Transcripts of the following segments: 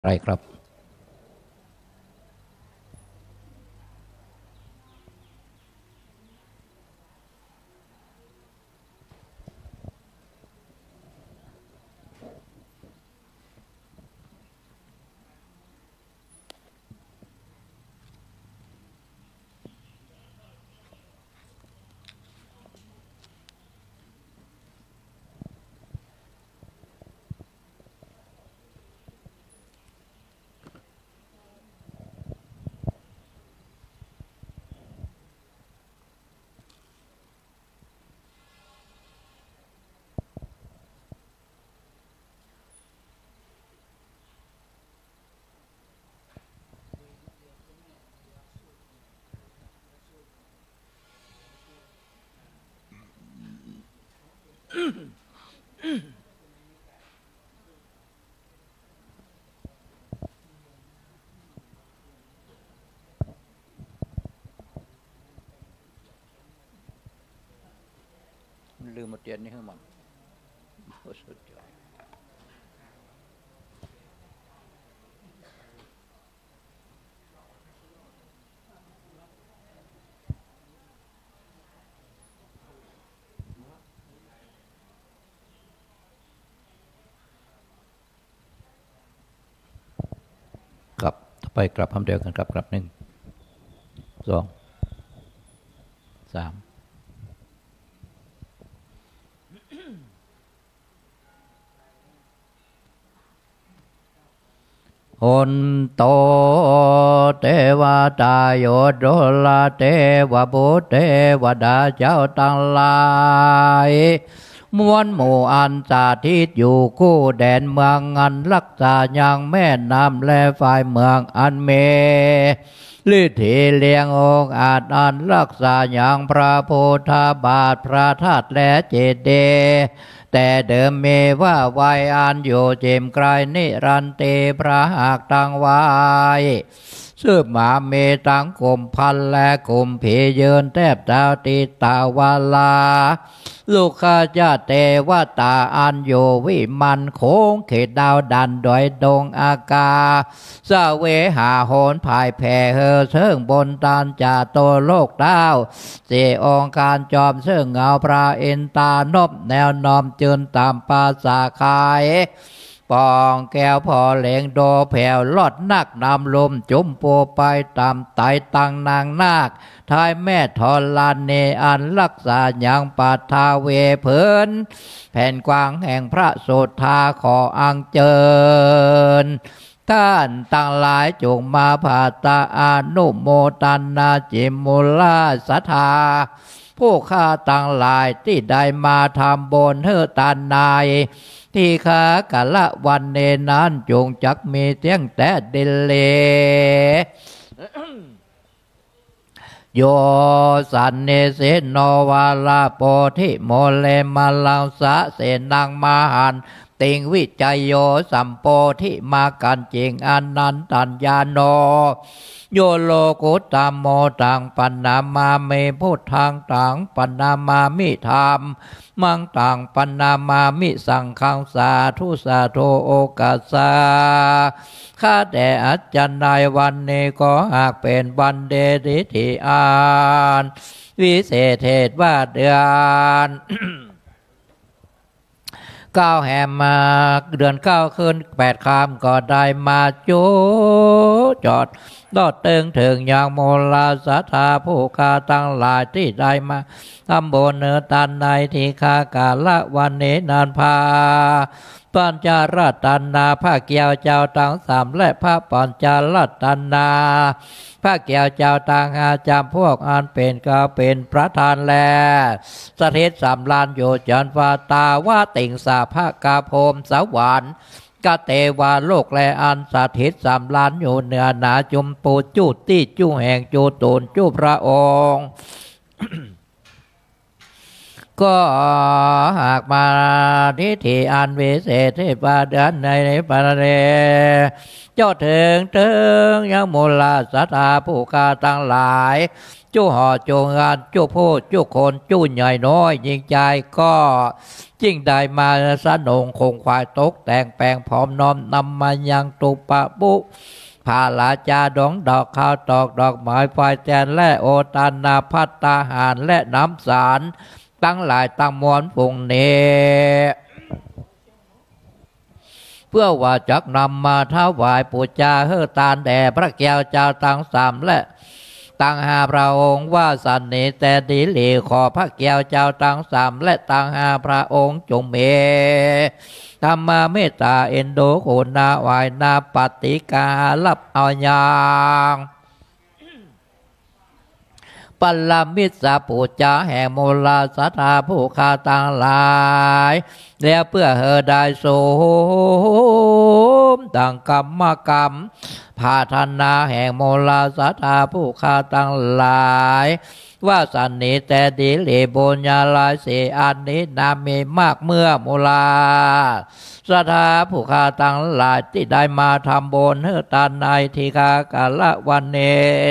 รครับลืมมาเตียนนี่ให้มันสุดยอดครับต่อไปกลับคำเดียวกันครับกลับ1 2 3หนโตเทวตาโยโดลาเทวบุตรเทวดาเจ้าทั้งหลายมวลหมู่อันสาธิตอยู่คู่แดนเมืองอันรักษาอย่างแม่น้ำและฝ่ายเมืองอันเมฤทธิเลียงองค์อาจอันรักษาอย่างพระพุทธบาทพระธาตุและเจดีย์แต่เดิมมีว่าไว้อันอยู่เจมไกลนิรันตีพระหากตังไว้สืบมาเมตังกลุ่มพันและกลุ่มผียืนแทบดาวติตาวาลาลูกข้าเจ้าเทวตาอันอยู่วิมันโค้งเขตดาวดันดอยดงอากาสเวหาโหนภายแผ่เฮอเชิงบนตานจ่าโตโลกดาวเจองการจอมเชิงเงาพระอินตานบแนวนอมจืนตามปาสาคายปองแก้วพอเหลงโดแผ่วลอดนักนำลมจุ่มโปไปตามไตตังนางนาคทายแม่ทอลานเนอันรักษาอย่างปัทาเวเพินแผ่นกว้างแห่งพระโสธาขออังเจิญท่านตั้งหลายจงมาภาตาอนุโมตันนาจิมุลาสัทธาผู้ข้าตั้งหลายที่ได้มาทำบนเฮตานนายที่ขากะละวันเนนั้นจงจักมีเสียงแต่ดิเลโยสันเนเสโนวาลาโปธิโมเลมาลังสะเสนังมหันติงวิจัยโยสัมโปธิมากันจิงอนันตัญญาโนโยโลกุตตมโมตังปันนามาเมพุทธังตังปันนามามิธรรมมังตังปันนามามิสังฆังสาธุสาโทโอกาสาข้าแต่อาจารย์ในวันนี้ก็หากเป็นวันเดริธิอานวิเศษเทศว่าเดือน9 แห่มมาเดือน9คืน8 ค่ำก็ได้มาจูจอดดอดตึงถึงอย่างโมลาสัทธาผู้ข้าตั้งหลายที่ได้มาทำบุญเนื้อตันในที่ข้ากาละวันนี้นานพาปัญจารัตนาพระเกี่ยวเจ้าทั้ง3และพระปัญจารัตนาพระเกี่ยวเจ้าต่างอาจำพวกอันเป็นก็เป็นประธานแลสถิต3 ล้านอยู่จันฟาตาว่าติ่งสาภกาโพมสวรรค์กเทวาโลกและอันสถิต3 ล้านอยู่เหนือหนาจุมปูจูตี้จูแห่งจูตูนจูพระองค์ก็หากมาทิฏฐิอันวิเศษที่ประเดินในปาเรเจ้าถึงยังมูลศรัทธาผู้กาตั้งหลายจู้ห่อจูงานจู้พูดจู้คนจู้ใหญ่น้อยยิ่งใจก็ยิ่งได้มาสนงคงควายตกแต่งแปลงพร้อมน้อมนำมายังตุปะบุผาลาจาดองดอกข้าวตอกดอกไม้ไฟแจนและโอตานาพัตตาหารและน้ำสารตั้งหลายตั้งมวลปุ่งเนเพื่อว่าจักนำมาถวายปูชาเฮือตานแด่พระแก้วเจ้าทั้งสามและตั้งหาพระองค์ว่าสันนิแต่ดีหลีขอพระแก้วเจ้าทั้งสามและตั้งหาพระองค์จงเมธรรมเมตตาเอ็นดูโกนาวายนาปฏิกาลับเอาอย่างปัลลมิตรปูจาแห่งมูลศรัทธาผู้ข้าต่างหลายแล้วเพื่อเฮได้สมดังกรรมพาธนาแห่งมูลศรัทธาผู้ข้าต่างหลายว่าสันนิแต่ดีหลีบุญญาลายเสอันนี้นามีมากเมื่อมูลศรัทธาผู้ข้าต่างหลายที่ได้มาทำบุญเฮือตานในทีฆากาละวันเน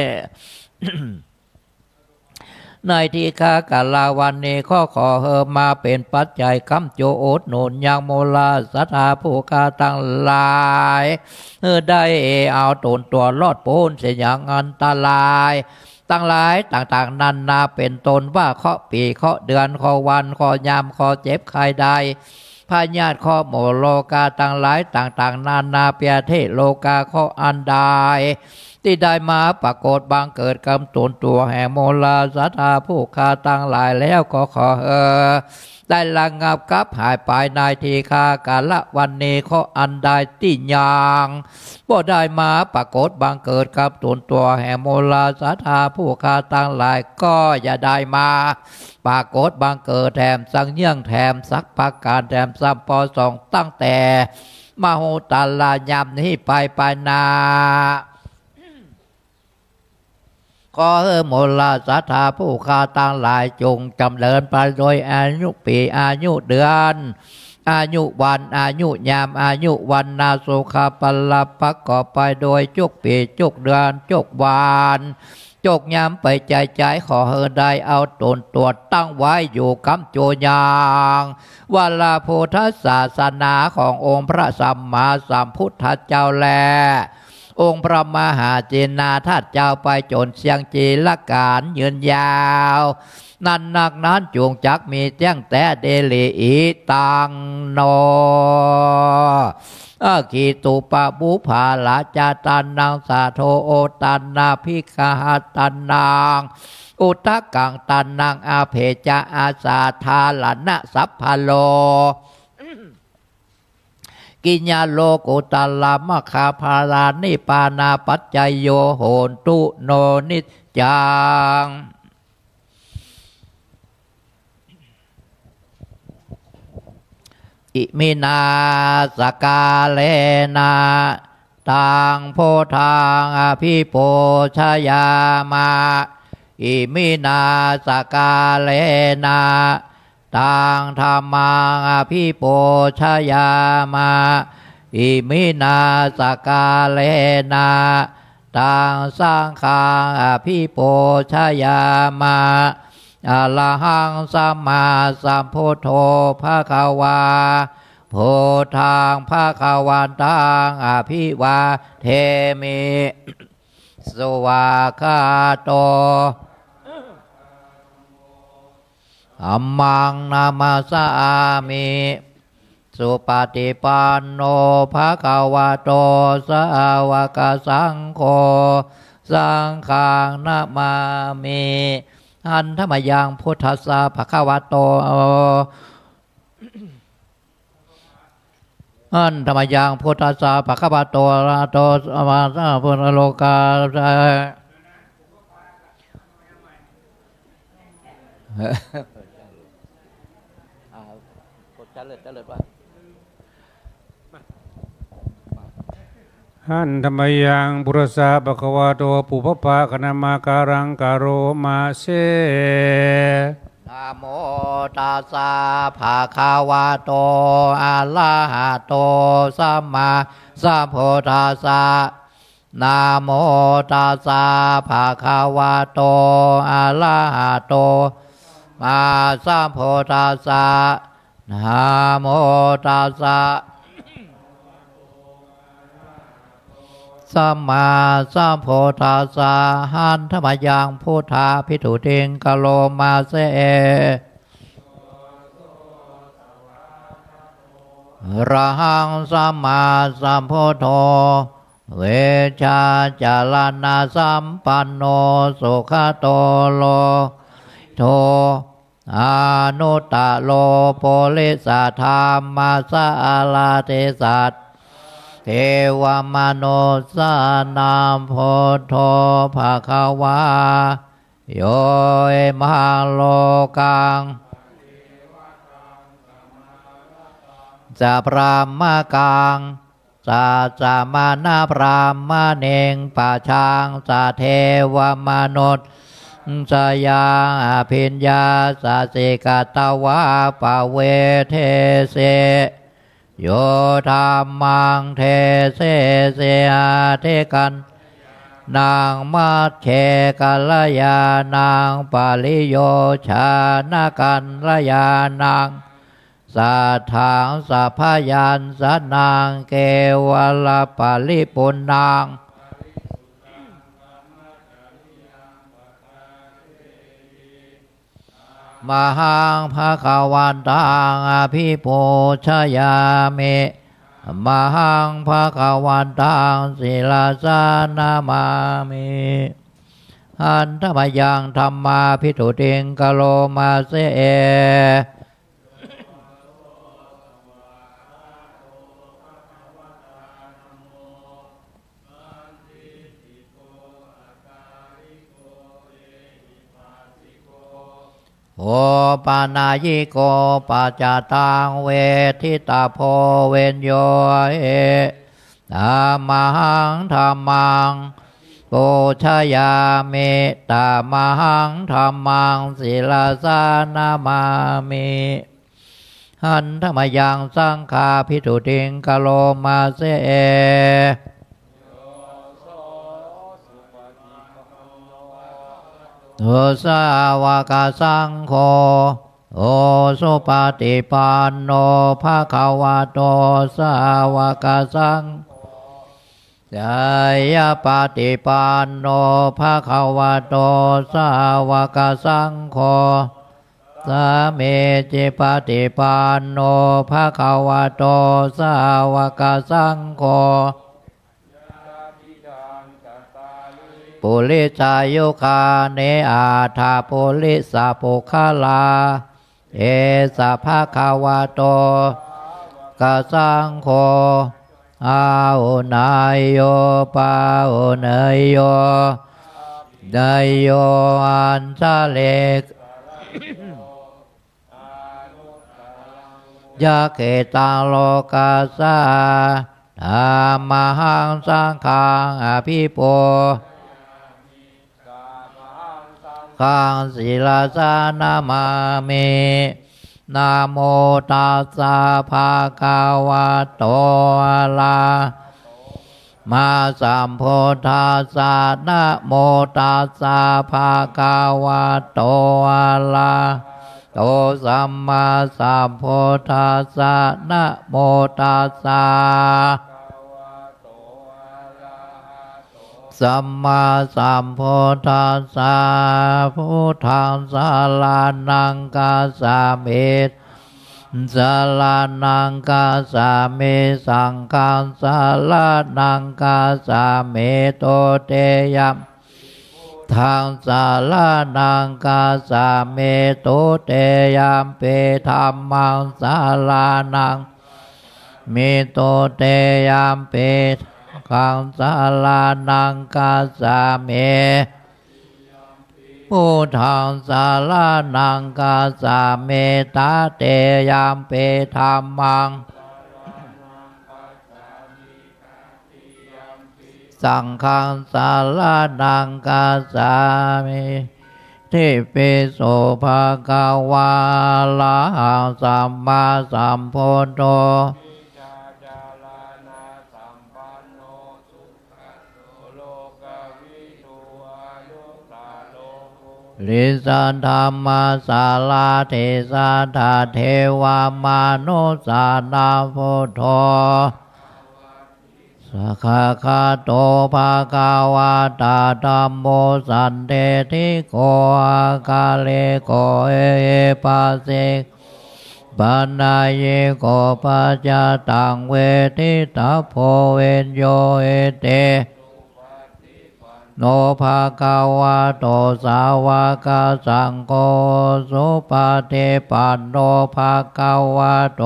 ในที่ข้ากาลาวันนี้ขอเฮมาเป็นปัจจัยคำโจโอดหนุนยังโมลาศรัทธาผู้ข้าตั้งหลายได้เอาตนตัวรอดพ้นเสียอย่างอันตรายตั้งหลายต่างๆนันนาเป็นตนว่าเคาะปีเคาะเดือนเคาะวันเคาะยามเคาะเจ็บใครใดพาญาติเคาะโมโลกาตั้งหลายต่างๆนานาเปียเทโลกาเคาะอันใดที่ได้มาปรากฏบังเกิดกำตนตัวแห่งโมลาศรัทธาผู้ข้าตั้งหลายแล้วก็ขอได้ระงับกับหายไปในทีฆากาละวันนี้ข้ออันใดที่ยังบ่ได้มาปรากฏบังเกิดกับตนตัวแห่งโมลาศรัทธาผู้ข้าตั้งหลายก็อย่าได้มาปรากฏบังเกิดแถมสังเยื่องแถมสักประการแถมสัมปอสองตั้งแต่มโหตลายามนี้ไปนาขอโมลาศรัทธาผู้ข้าตั้งหลายจงจำเริญไปโดยอายุปีอายุเดือนอายุวันอายุยามอายุวันนาสุขาปลับประกอบไปโดยจุกปีจุกเดือนจุกวันจุกยามไปใจขอได้เอาตนตัวตั้งไว้อยู่กำโจยางวัลาพุทธศาสนาขององค์พระสัมมาสัมพุทธเจ้าแลองค์พระมหาจินนาถเจ้าไปจนเสียงจีละการยืนยาวนั่นนักนั้นจงจักมีแจ้งแต่เดลีอีตังโนขีตุปะบุภาลาจาตันนางสาโทโอตันนาภิกขาตันนางอุตกังตันนางอาเพจาอาสาทาลนะสัพพโลกิญญาโลกุตลามะคาภารานิปานาปัจจโยโหนตุโนนิจังอิมินาสกาเลนะตังโพธังอภิโปชยามาอิมินาสกาเลนะตังธรรมังอภิโปชยามาอิมินาสกาเลนะตังสังฆังอภิโปชยามาอะระหังสัมมาสัมพุทโธภควาโพธังภวันตังอภิวาเทมิสวากขาโตธัมมังนามาสามิสุปฏิปันโนภควโตสาวกสังโฆสังฆังนามามิหันธรรมยังพุทธัสสะภควโตหันธรรมยังพุทธัสสะภควโตอะโตอะมาสะพุทธโลกาหันธรรมยังบุรสะภควโตปุพพะคณมาการังกโรมาเสนาโมตัสสะภะคะวะโตอะระหะโตสัมมาสัมพุทธัสสะนะโมตัสสะภะคะวะโตอะระหะโตมาสัมพุทธัสสะนะโมตัสสะสัมมาสัมพุทธัสสะหันธรรมยังพุทธาภิกขุติงกะโลมาเสระหังสัมมาสัมพุทโธเวชาจารณะสัมปันโนสุขโตโลโทอนุตตะโลโพลิสัทธามาสะอาลาเทสัตเทวมโนสานามโพโธภะคะวาโยเอมหาโลกังจะพรามกังจะมานาพรามเนงปะชางจะเทวมนุษย์สยาอภิญญาสสิกตวะปะเวเทเสโยธรรมังเทเสเสเทกันนางมัชเชกัลยานางปาลิโยชานากันลยานางสัทธังสัพพยัญชนะเกวลปาลิปุณนางมหังภะคะวันตังอภิปูชยามิมหังภะคะวันตังศิลาสานามามิหันธรรมยังธรรมาภิกขุติงกะโลมาเสโอปานายิโกปัจจตังเวทิตาโพเวนโยเอธัมมังธัมมังปูชยามิธัมมังธัมมังศิลาสานามามิหันธรรมยังสังฆาภิกขุติงกะโลมาเสโอสาวกสังโฆโอสุปฏิปันโนภะคะวะโตสาวกสังจายปฏิปันโนภะคะวะโตสาวกสังโฆสามีจิปฏิปันโนภะคะวะโตสาวกสังโฆปุริสายุคาเนอาถาปุริสาปุคลาเอสะภะคะวะโตกะสังโฆอาหุนายโยปาหุนายโยนายโยอันชะเลกยะเกตังโลกัสสะธัมมังสังฆังอภิปูขังศิลาสานามามินะโมตัสสะภะคะวะโตอะระมาสัมพุทธัสสะนะโมตัสสะภะคะวะโตอะระโตสัมมาสัมพุทธัสสะนะโมตัสสะสัมมาสัมพุทธัสสะพุทธังสารนังกัสสามิสารนังกัสสามิสังฆังสารนังกัสสามิโตเตยัมทางสารนังกัสสามิโตเตยัมเปธัมมังสารนังมิโตเตยัมเปขังสารานังกัสสามิพุทธังสารานังกัสสามิตาเตยัมเปธัมมังสังฆังสารานังกัสสามิทิปิโสภะคะวาละหังสัมมาสัมพุทโธลิสันธรรมาสาลาเทสาธาเทวามนุสานาพุทโธสัคคะโตภะคะวะตาธัมโมสันเตติโกอาคาเลโกเอปัสสิปันนายเยโกปัจจตังเวทิตาโพเวนโยเอเตโนภะคะวะโตสาวกสังโฆสุปฏิปันโนภะคะวะโต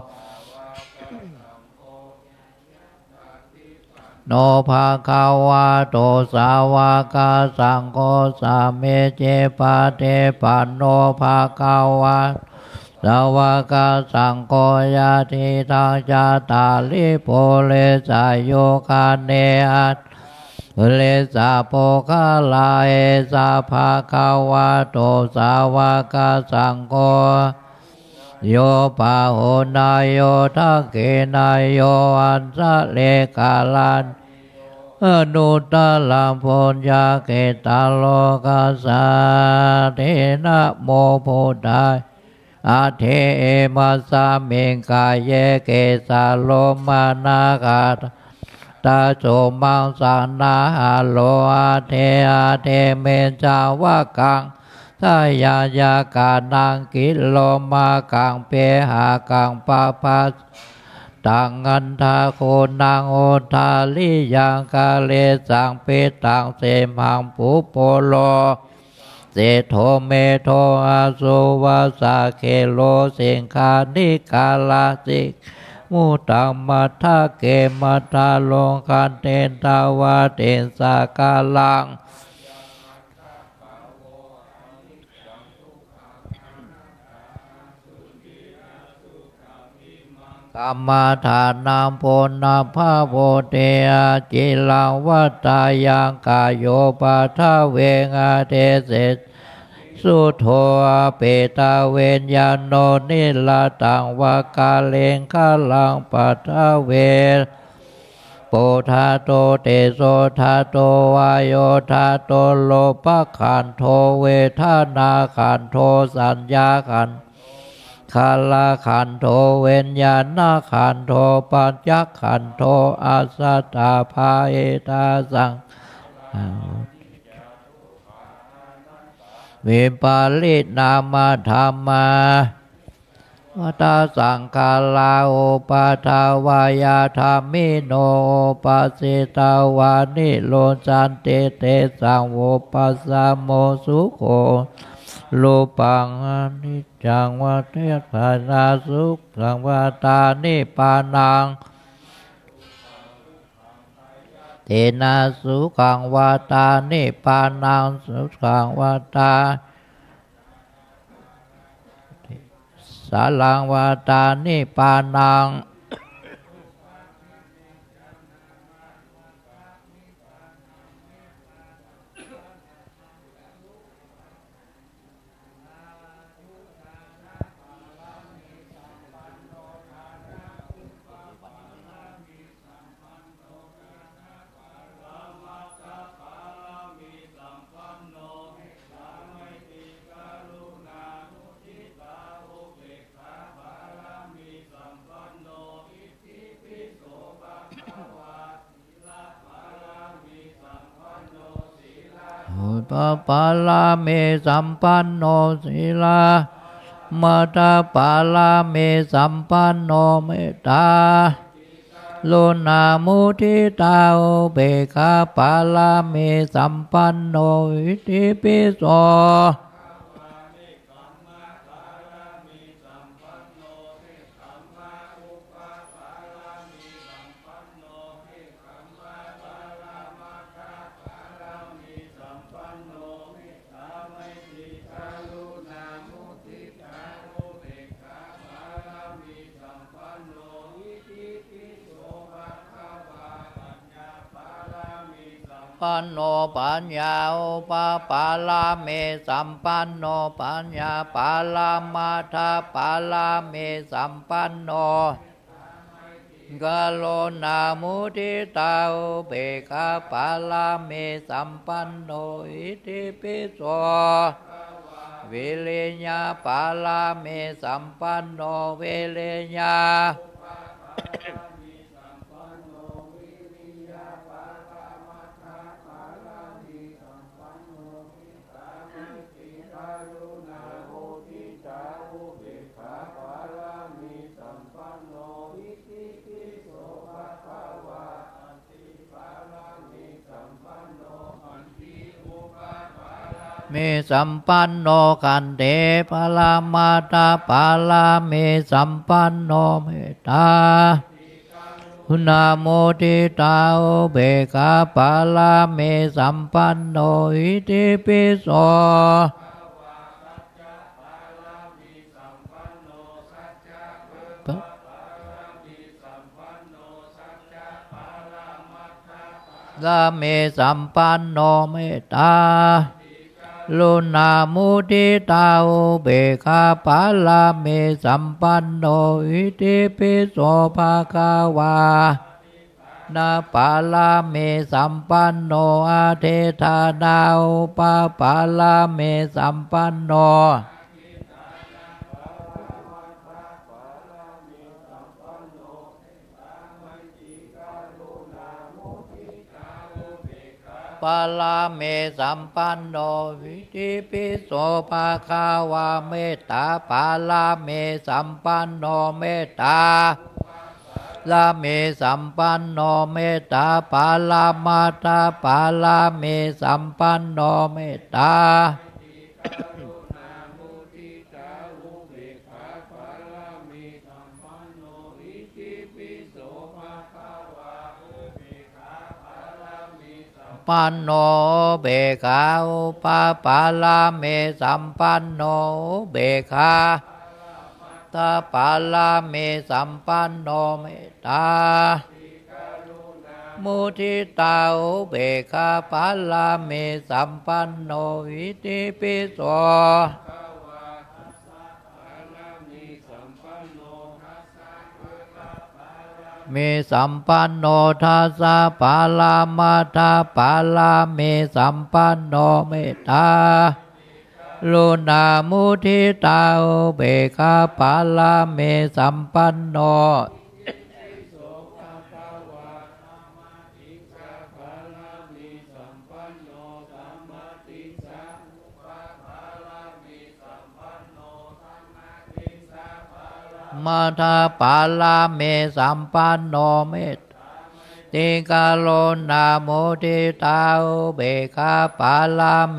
โนภะคะวะโตสาวกสังโฆสัมเมเจปฏิปันโนภะคะวะสาวกสังโฆยะติตังจาตาลิโพเลสายโยคาเนอัตเลสาโปคาลาเอสาภะคะวะโตสาวกสังโฆโยปะโหนายโยทักเกนายโยอันสะเลกาลันอนุตตลัมพุญญาเกตาโลกัสสะเทนะโมพุทธายอาเทมัสสะเมงกายเยเกสาโลมานาคาตาโสมังสันนาโลอาเทเมจาวะกังทายายากานังกิโลมากังเปหากังปะปัสตังอันทาโคนังโอทาลิยังกาเลสังเปตังเสมังปุโปโลเสโทเมโทอาสุวาสาเคโลสิงคานิกาลาสิมุตตัมมัทธะเกมัทธาโลคันเตนตาวะเตนสากาลังกรรมฐานังโพนาภาโพเตอาจิลังวัตตายังกายโยปัทเวงาเทเสสุโธเปตาเวนญาโนนิลาตังวากาเลงคาลังปัทเวโปธาโตเตโสธาโตวายโยธาโตโลภขันโทเวทนาขันโทสัญญาขันคาลาขันโทเวนญาณขันโทปัญจขันโทอาสัตตาภาเอตาสังวิปาลิตนามาธรรมาวัฏสังฆาลาโอปาทาวายาธรรมิโนปัสสิตาวานิโลจันเตเตสังโวปัสสะโมสุโขโลปังอนิจจังวัฏฏานาสุขังวัฏานิปานังเตนะสุขังวัฏานิปานังสุขังวัฏาสาลังวัฏานิปานังปะปาลาเมสัมปันโนศีลามัตตาปาลาเมสัมปันโนเมตตาโลนามุทิตาโอเบคาปาลาเมสัมปันโนอิติปิโสปปันโนปัญญาอุปปาลาเมสัมปันโนปัญญาปาลามาทาปาลาเมสัมปันโนกาโลนามุทิตาอุเบกขาปาลาเมสัมปันโนอิติปิโสวิริยะปาลาเมสัมปันโนวิริยะมีสัมปันโนกันเตปาลามาตาปาลาเมสัมปันโนเมตตาคุณาโมทิตาอุเบกขาปาลาเมสัมปันโนอิติปิโสลาเมสัมปันโนเมตตาลุนามุทิตาอุเบกขาปาลาเมสัมปันโนอิติปิโสภะคะวานาปาลาเมสัมปันโนอาเทธานาอุปปาลาเมสัมปันโนปาลาเมสัมปันโนวิธิปิโสภะคะวาเมตตาปาลาเมสัมปันโนเมตตาลาเมสัมปันโนเมตตาปาลามาตาปาลาเมสัมปันโนเมตตาปันโนเบกขาอุปปาลาเมสัมปันโนเบกขาตาปาลาเมสัมปันโนเมตตามุทิตาอุเบกขาปาลาเมสัมปันโนอิติปิโสมีสัมปันโนทัสสะปาลามาทาปาลาเมสัมปันโนเมตตาลุนามุทิตาอุเบกขาปาลาเมสัมปันโนมาทาปาลาเมสัมปันโนเมตติกาโลนาโมทิตาอุเบกขาปาลาเม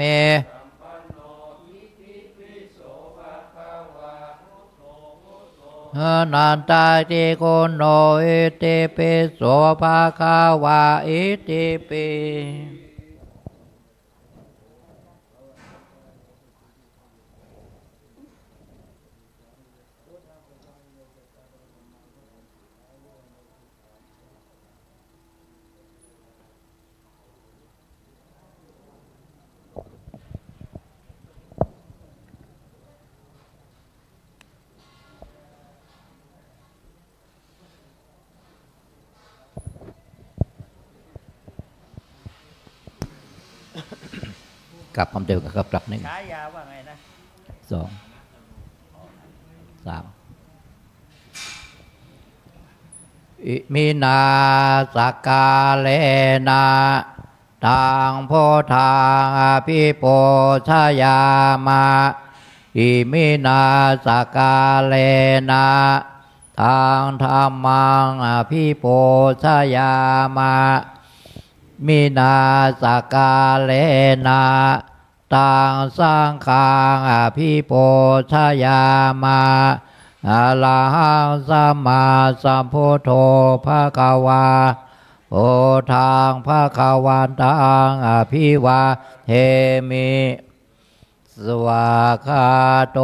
นันตาติโกโนอิติปิโสภะคะวาอิติปิกลับคำเดียวกับกลับหนึ่งฉายาว่าไงนะ 2 3อิมินาสกาเลนะทางโพธาภิโปชยามะอิมินาสกาเลนะทางธรรมังภิโปชยามะมินาสกาเลนะตังสังฆังอภิโปชยามะอะระหังสัมมาสัมพุทโธภะคะวาโอทางภะคะวันตังอภิวาเทมิสวากขาโต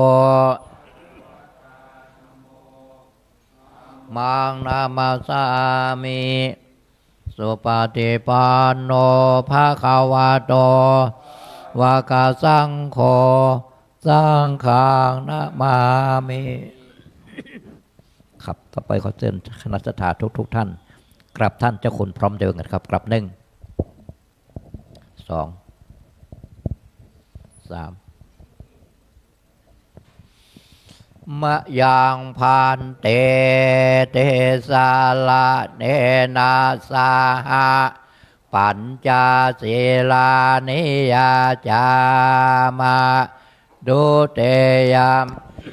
มังนามาสามิสสุปฏิปันโนภะคะวะโตวากาสังโฆสังฆังนะมามิครับต่อไปขอเชิญคณะสัตยาทุกท่านกราบท่านเจ้าคุณพร้อมเดินกันครับกราบ1 2 3มะยังพันเตเตสาละเนนะสาหะปัญจศีลานิยาจามาดุเตยาม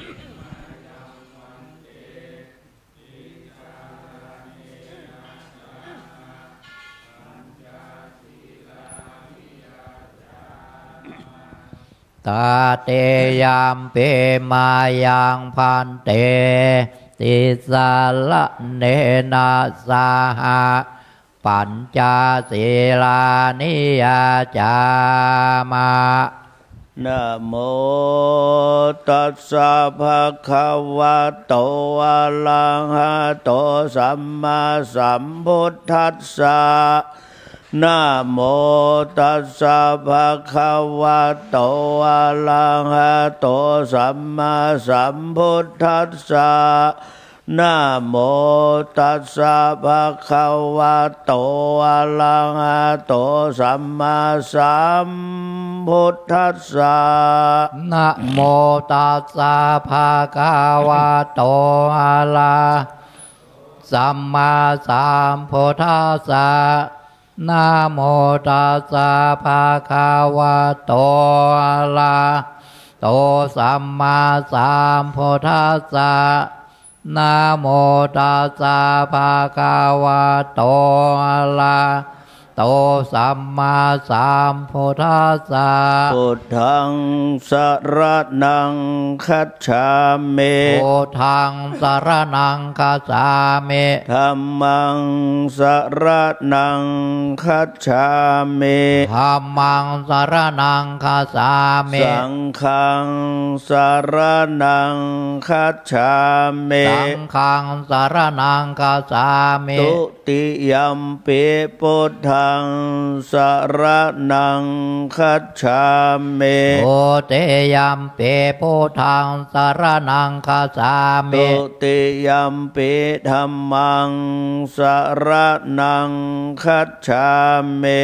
ตาเตยามเปมายังพันเตติสาละเนนะสาหะปัญจศีลานิยาจามะนะโมตัสสะภะคะวะโตอะระหะโตสัมมาสัมพุทธัสสะนะโมตัสสะภะคะวะโตอะระหะโตสัมมาสัมพุทธัสสะนะโมตัสสะภะคะวะโตอะระหะโตสัมมาสัมพุทธัสสะนะโมตัสสะภะคะวะโตอะระสัมมาสัมพุทธัสสะนะโมตัสสะภะคะวะโตอะระโตสัมมาสัมพุทธัสสะนะโมตัสสะภะคะวะโตอะระโตสัมมาสัมพุทธัสสะพุทธังสรณังคัจฉามิพุทธังสรณังคัจฉามิธัมมังสรณังคัจฉามิธัมมังสรณังคัจฉามิสังฆังสรณังคัจฉามิสังฆังสรณังคัจฉามิตุติยัมปิพุทธังสรณังคัจฉามิตุติยัมปิพุทธังสรณังคัจฉามิตุติยัมปิธัมมังสรณังคัจฉามิ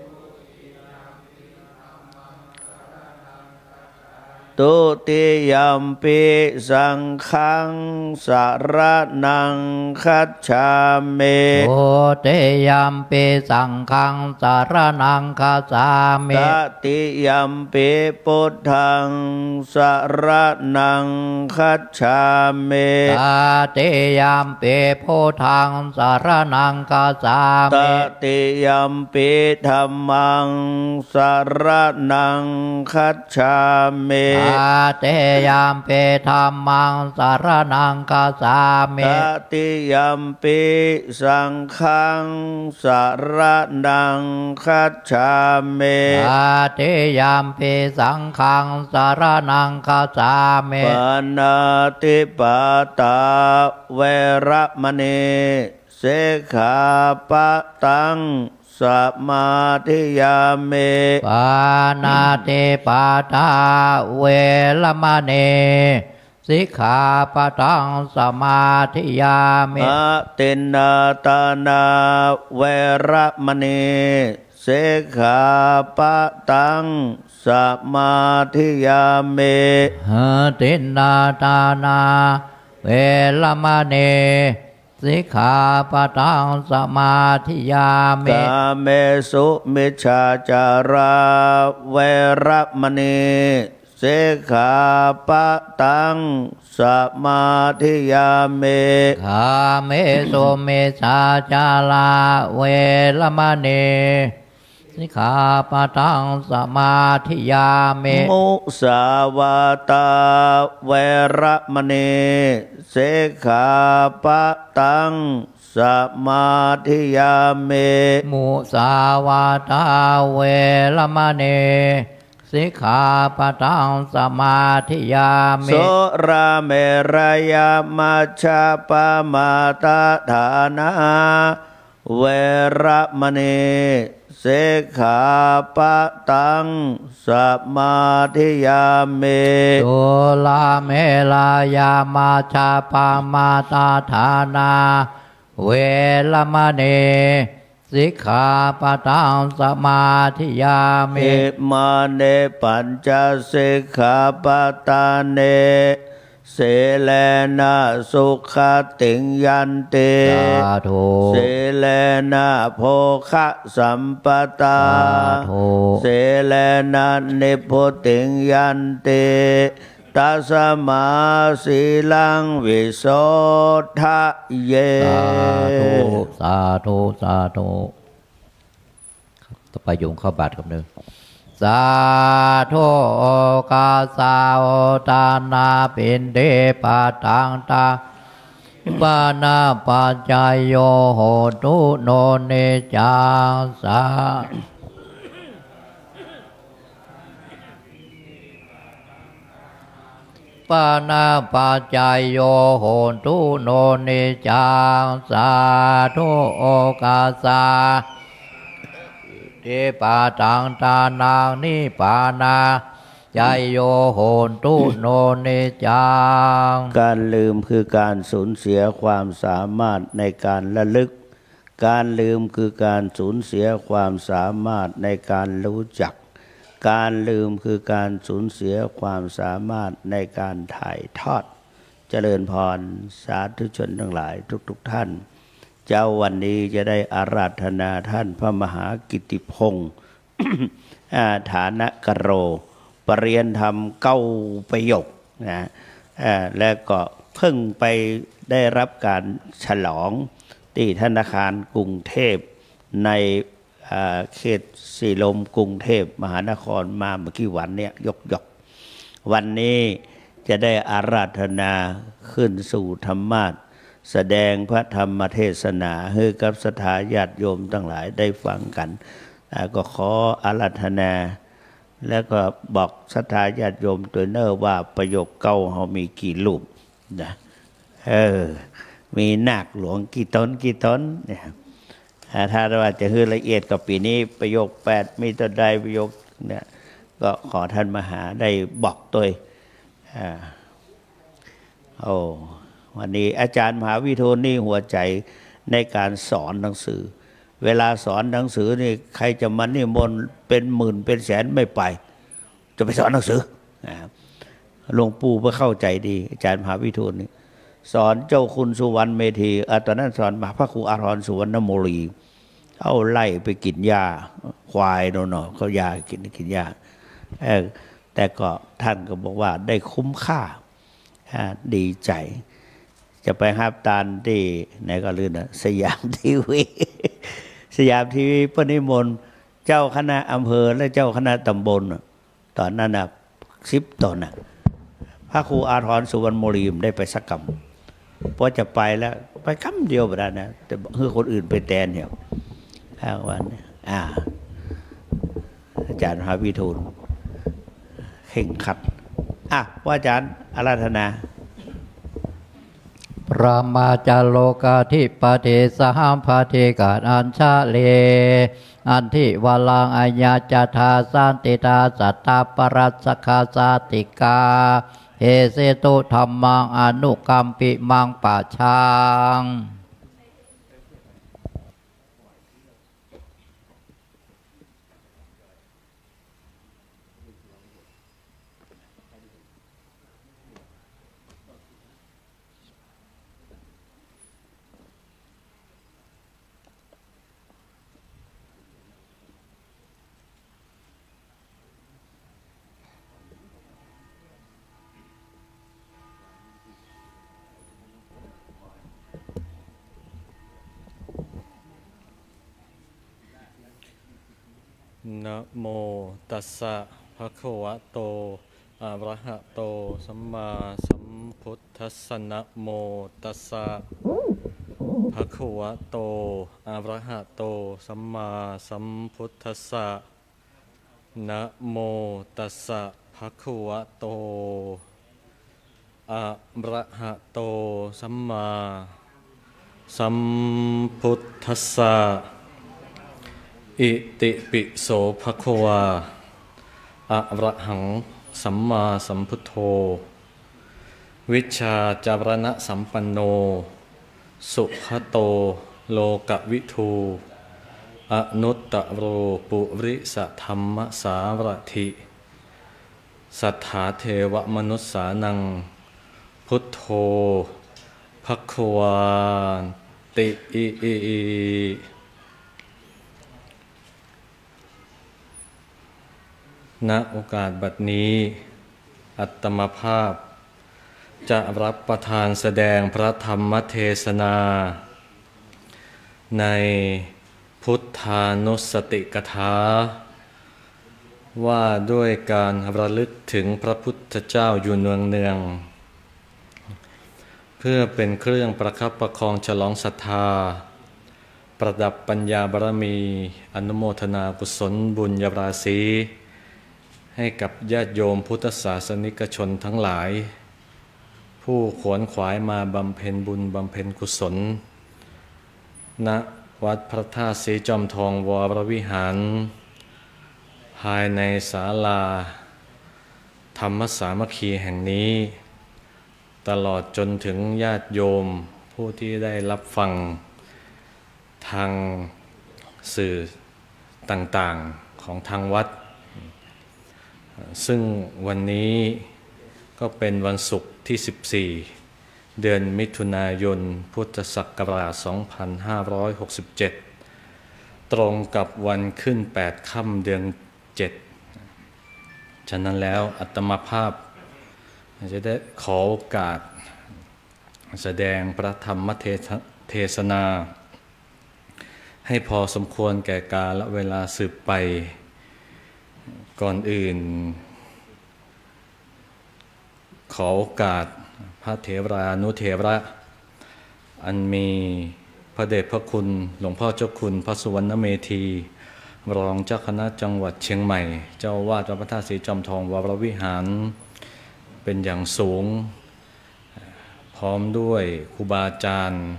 ตุติยัมปิสังฆังสรณังคัจฉามิตุติยัมปิสังฆังสรณังคัจฉามิตติยัมปิพุทธังสรณังคัจฉามิตติยัมปิพุทธังสรณังคัจฉามิตติยัมปิธัมมังสรณังคัจฉามิตติยัมปิธัมมังสรณังคัจฉามิตติยัมปิสังฆังสรณังคัจฉามิตติยัมปิสังฆังสรณังคัจฉามิปานาติปาตาเวระมณีสิกขาปะตังสมาธิยามิปานาติปาตาเวรมณีสิกขาปะทังสมาธิยามิอะตินนาตานาเวระมณีสิกขาปะตังสมาธิยามิอะตินนาตานาเวรมณีสิกขาปะทังสมาธิยามิกาเมสุมิจฉาจาราเวระมณีสิกขาปะตังสมาธิยามิกาเมสุมิจฉาจาราเวรมณีสิกขาปะทังสมาธิยามิมุสาวาตาเวระมณีสิกขาปะตังสมาธิยามิมุสาวาตาเวรมณีสิกขาปะทังสมาธิยามิโสราเมรยมัชฌปมาตฐานาเวระมณีสิกขาปะตังสมาธิยามิสุลาเมลายามาชาปามาตาฐานาเวรมณีสิกขาปะตังสมาธิยามิอิมาเนปัญจสิกขาปะตาเนเสเลนะสุขติงยันติเสเลนะโภคะสัมปตาเสเลนะนิพพุติงยันติตัสมาสีลังวิโสทะเยสาธุสาธุต่อไปโยงเข้าบาทกับเดิมสาธุกาสาวตานาปินเดปะตังตาปานาปัจจายโยโหตุโนเนจังสาปานาปัจจายโยโหตุโนเนจังสาธุโอกาสาเทปาตังตานางนิปานาใจโยโหนตุโนเนจังการลืมคือการสูญเสียความสามารถในการระลึกการลืมคือการสูญเสียความสามารถในการรู้จักการลืมคือการสูญเสียความสามารถในการถ่ายทอดเจริญพรสาธุชนทั้งหลายทุกท่านเจ้าวันนี้จะได้อาราธนาท่านพระมหากิตติพงศ์ฐานะกโรปรริยนธรรม9 ประโยคนะและก็เพิ่งไปได้รับการฉลองที่ธนาคารกรุงเทพในเขตสีลมกรุงเทพมหานครมาเมื่อกี้วันเนี้ยยกวันนี้จะได้อาราธนาขึ้นสู่ธรรมาสน์แสดงพระธรรมเทศนาให้กับศรัทธาญาติโยมทั้งหลายได้ฟังกันก็ขออาราธนาแล้วก็บอกศรัทธาญาติโยมตัวเนอว่าประโยคเก่าเขามีกี่รูปนะมีนาคหลวงกี่ตนเนี่ยถ้าว่าจะให้ละเอียดกับปีนี้ประโยค8มีตัวใดประโยคเนี่ยก็ขอท่านมหาได้บอกตัววันนี้อาจารย์มหาวิทูลนี่หัวใจในการสอนหนังสือเวลาสอนหนังสือนี่ใครจะมานิมนต์เป็นหมื่นเป็นแสนไม่ไปจะไปสอนหนังสือหลวงปู่เพื่อเข้าใจดีอาจารย์มหาวิทูลนี่สอนเจ้าคุณสุวรรณเมธีตอนนั้นสอนพระครูอาภรณ์สุวรรณโมลีเอาไล่ไปกินหญ้าควายโน่นเขาหญ้ากินหญ้าแต่ก็ท่านก็บอกว่าได้คุ้มค่าดีใจจะไปฮับตานที่ไหนก็ลืมนะสยามทีวีสยามทีวีปนิมนต์เจ้าคณะอำเภอและเจ้าคณะตำบลตอนนั้นนะ10 ตนพระครูอาภรณ์สุวรรณโมลีได้ไปสักกรรมพอจะไปแล้วไปคำเดียวไปได้นะแต่เพื่อคนอื่นไปแทนเนี่ยวันอาจารย์มหาวิทูลเข่งขัดว่าอาจารย์อาราธนาพระมาจาโลกาธิปติสหัมภติกาอัญชาเลอันทิวลังอัญญาจทาสันติตาสัตตาปรัสสคาสาติกาเฮเสตุธรรมังอนุกัมปิมังปะชังนะโมตัสสะภะคะวะโตอะระหะโตสัมมาสัมพุทธัสสะนะโมตัสสะภะคะวะโตอะระหะโตสัมมาสัมพุทธัสสะนะโมตัสสะภะคะวะโตอะระหะโตสัมมาสัมพุทธัสสะอิติปิโสภควาอะระหังสัมมาสัมพุทโธวิชชาจารณะสัมปันโนสุขโตโลกวิทูอนุตตโรปุริสธรรมสารถิสัทธาเทวมนุสสานังพุทโธภควาติณโอกาสบัดนี้อัตมภาพจะรับประทานแสดงพระธรรมเทศนาในพุทธานุสติกถาว่าด้วยการระลึกถึงพระพุทธเจ้าอยู่เนืองๆเพื่อเป็นเครื่องประคับประคองฉลองศรัทธาประดับปัญญาบารมีอนุโมทนากุศลบุญญาราศีให้กับญาติโยมพุทธศาสนิกชนทั้งหลายผู้ขวนขวายมาบำเพ็ญบุญบำเพ็ญกุศลณวัดพระธาตุศรีจอมทองวรวิหารภายในศาลาธรรมสามัคคีแห่งนี้ตลอดจนถึงญาติโยมผู้ที่ได้รับฟังทางสื่อต่างๆของทางวัดซึ่งวันนี้ก็เป็นวันศุกร์ที่14เดือนมิถุนายนพุทธศักราช2567ตรงกับวันขึ้น8ค่ำเดือน7ฉะนั้นแล้วอัตมาภาพจะได้ขอโอกาสแสดงพระธรรมเทศนาให้พอสมควรแก่กาลเวลาสืบไปก่อนอื่นขอโอกาสพระเถรานุเถระอันมีพระเดชพระคุณหลวงพ่อเจ้าคุณพระสุวรรณเมธีรองเจ้าคณะจังหวัดเชียงใหม่เจ้าอาวาสวัดพระธาตุศรีจอมทองวรวิหารเป็นอย่างสูงพร้อมด้วยครูบาอาจารย์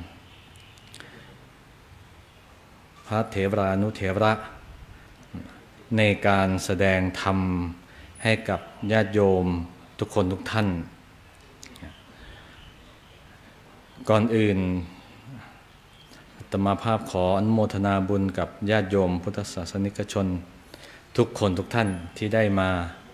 พระเถรานุเถระในการแสดงธรรมให้กับญาติโยมทุกคนทุกท่านก่อนอื่นอาตมาภาพขออนุโมทนาบุญกับญาติโยมพุทธศาสนิกชนทุกคนทุกท่านที่ได้มา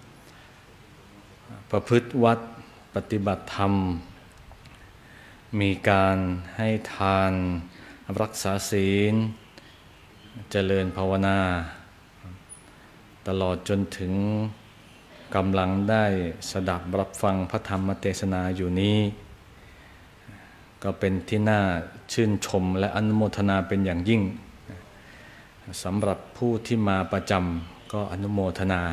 ประพฤติวัดปฏิบัติธรรมมีการให้ทานรักษาศีลเจริญภาวนาตลอดจนถึงกำลังได้สดับรับฟังพระธรรมเทศนาอยู่นี้ก็เป็นที่น่าชื่นชมและอนุโมทนาเป็นอย่างยิ่งสำหรับผู้ที่มาประจำก็อนุโมทนา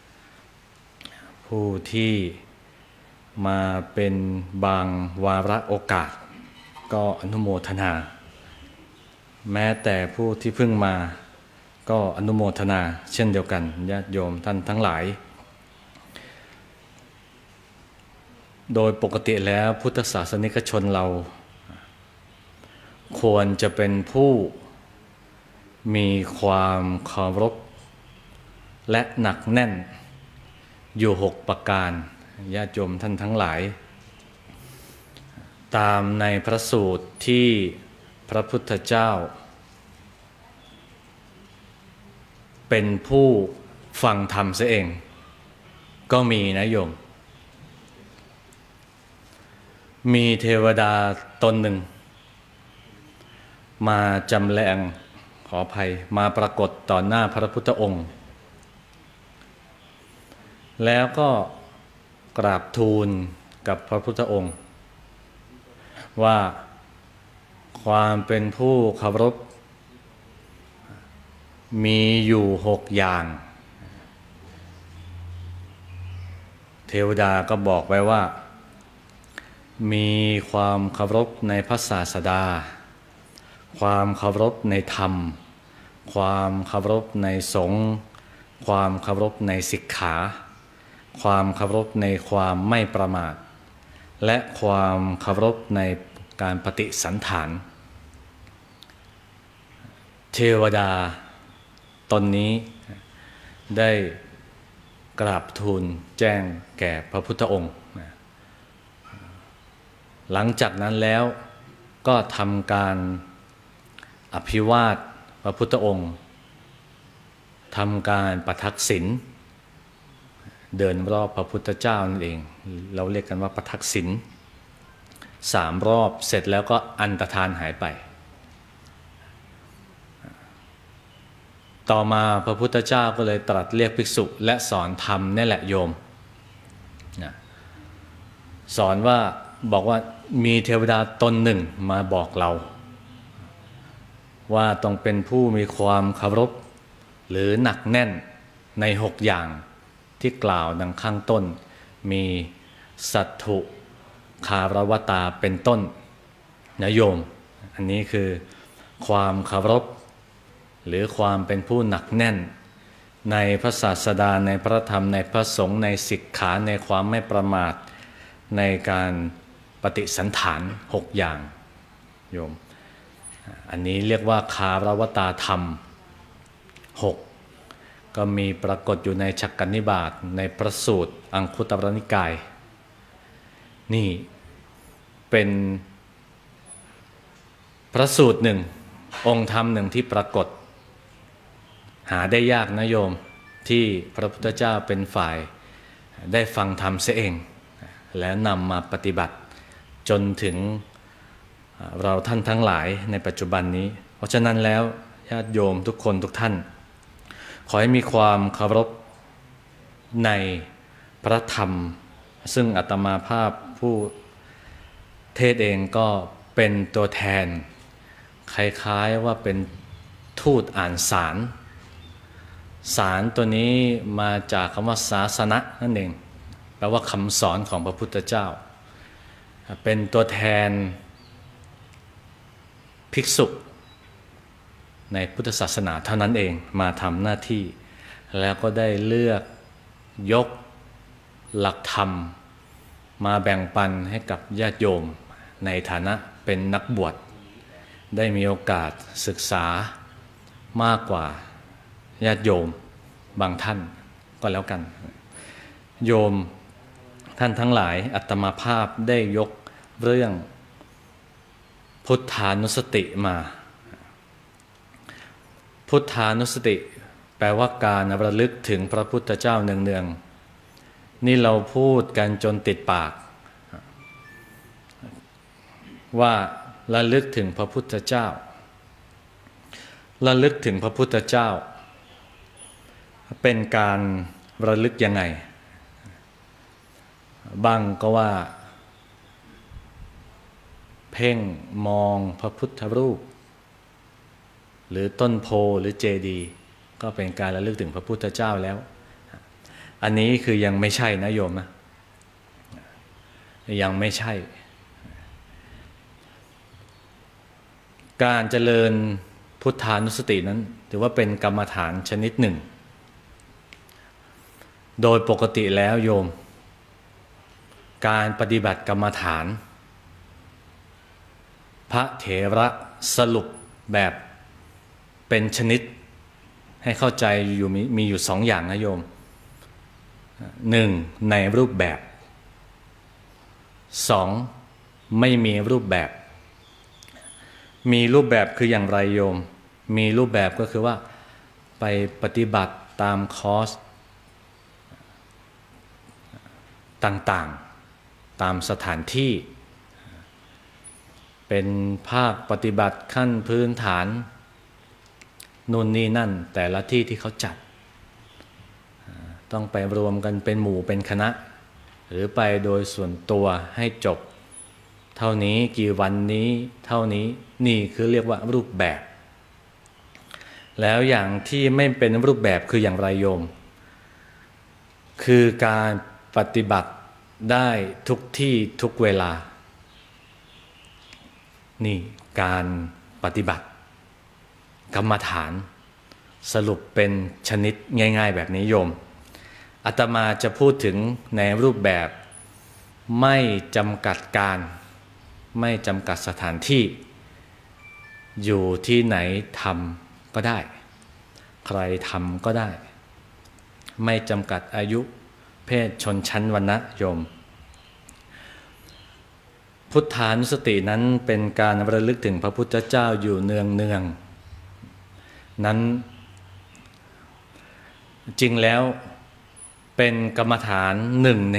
ผู้ที่มาเป็นบางวาระโอกาสก็อนุโมทนาแม้แต่ผู้ที่เพิ่งมาก็อนุโมทนาเช่นเดียวกันญาติโยมท่านทั้งหลายโดยปกติแล้วพุทธศาสนิกชนเราควรจะเป็นผู้มีความเคารพและหนักแน่นอยู่6ประการญาติโยมท่านทั้งหลายตามในพระสูตรที่พระพุทธเจ้าเป็นผู้ฟังธรรมซะเองก็มีนะโยมมีเทวดาตนหนึ่งมาจำแรงขออภัยมาปรากฏต่อหน้าพระพุทธองค์แล้วก็กราบทูลกับพระพุทธองค์ว่าความเป็นผู้เคารพมีอยู่6อย่างเทวดาก็บอกไว้ว่ามีความเคารพในพระศาสดาความเคารพในธรรมความเคารพในสงฆ์ความเคารพในสิกขาความเคารพในความไม่ประมาทและความเคารพในการปฏิสันถานเทวดาตนนี้ได้กราบทูลแจ้งแก่พระพุทธองค์หลังจากนั้นแล้วก็ทำการอภิวาทพระพุทธองค์ทำการประทักษิณเดินรอบพระพุทธเจ้านั่นเองเราเรียกกันว่าประทักษิณ3 รอบเสร็จแล้วก็อันตรธานหายไปต่อมาพระพุทธเจ้าก็เลยตรัสเรียกภิกษุและสอนธรรมนี่แหละโยมสอนว่าบอกว่ามีเทวดาตนหนึ่งมาบอกเราว่าต้องเป็นผู้มีความเคารพหรือหนักแน่นใน6 อย่างที่กล่าวดังข้างต้นมีสัตถุคารวตาเป็นต้นนะโยมอันนี้คือความเคารพหรือความเป็นผู้หนักแน่นในพระศาสดาในพระธรรมในพระสงฆ์ในสิกขาในความไม่ประมาทในการปฏิสันฐาน6 อย่างโยมอันนี้เรียกว่าคารวตาธรรม6ก็มีปรากฏอยู่ในฉักกนิบาตในพระสูตรอังคุตรนิกายนี่เป็นพระสูตรหนึ่งองค์ธรรมหนึ่งที่ปรากฏหาได้ยากนะโยมที่พระพุทธเจ้าเป็นฝ่ายได้ฟังธรรมเสียเองแล้วนำมาปฏิบัติจนถึงเราท่านทั้งหลายในปัจจุบันนี้เพราะฉะนั้นแล้วญาติโยมทุกคนทุกท่านขอให้มีความเคารพในพระธรรมซึ่งอาตมาภาพผู้เทศเองก็เป็นตัวแทนคล้ายๆว่าเป็นทูตอ่านสารตัวนี้มาจากคำว่าศาสนะนั่นเองแปลว่าคำสอนของพระพุทธเจ้าเป็นตัวแทนภิกษุในพุทธศาสนาเท่านั้นเองมาทำหน้าที่แล้วก็ได้เลือกยกหลักธรรมมาแบ่งปันให้กับญาติโยมในฐานะเป็นนักบวชได้มีโอกาสศึกษามากกว่าญาติโยมบางท่านก็แล้วกันโยมท่านทั้งหลายอาตมาภาพได้ยกเรื่องพุทธานุสติมาพุทธานุสติแปลว่าการระลึกถึงพระพุทธเจ้าเนืองๆนี่เราพูดกันจนติดปากว่าระลึกถึงพระพุทธเจ้าระลึกถึงพระพุทธเจ้าเป็นการระลึกยังไงบางก็ว่าเพ่งมองพระพุทธรูปหรือต้นโพหรือเจดีย์ก็เป็นการระลึกถึงพระพุทธเจ้าแล้วอันนี้คือยังไม่ใช่นะโยมนะยังไม่ใช่การเจริญพุทธานุสตินั้นถือว่าเป็นกรรมฐานชนิดหนึ่งโดยปกติแล้วโยมการปฏิบัติกรรมฐานพระเถระสรุปแบบเป็นชนิดให้เข้าใจอยู่มีอยู่2 อย่างนะโยม 1. ในรูปแบบ 2. ไม่มีรูปแบบมีรูปแบบคืออย่างไรโยมมีรูปแบบก็คือว่าไปปฏิบัติตามคอร์สต่างๆตามสถานที่เป็นภาคปฏิบัติขั้นพื้นฐานนู่นนี่นั่นแต่ละที่ที่เขาจัดต้องไปรวมกันเป็นหมู่เป็นคณะหรือไปโดยส่วนตัวให้จบเท่านี้กี่วันนี้เท่านี้นี่คือเรียกว่ารูปแบบแล้วอย่างที่ไม่เป็นรูปแบบคืออย่างไรโยมคือการปฏิบัติได้ทุกที่ทุกเวลานี่การปฏิบัติกรรมฐานสรุปเป็นชนิดง่ายๆแบบนี้โยมอาตมาจะพูดถึงในรูปแบบไม่จำกัดการไม่จำกัดสถานที่อยู่ที่ไหนทำก็ได้ใครทำก็ได้ไม่จำกัดอายุเพศชนชั้นวรรณะโยมพุทธานุสตินั้นเป็นการระลึกถึงพระพุทธเจ้าอยู่เนืองนั้นจริงแล้วเป็นกรรมฐาน1 ใน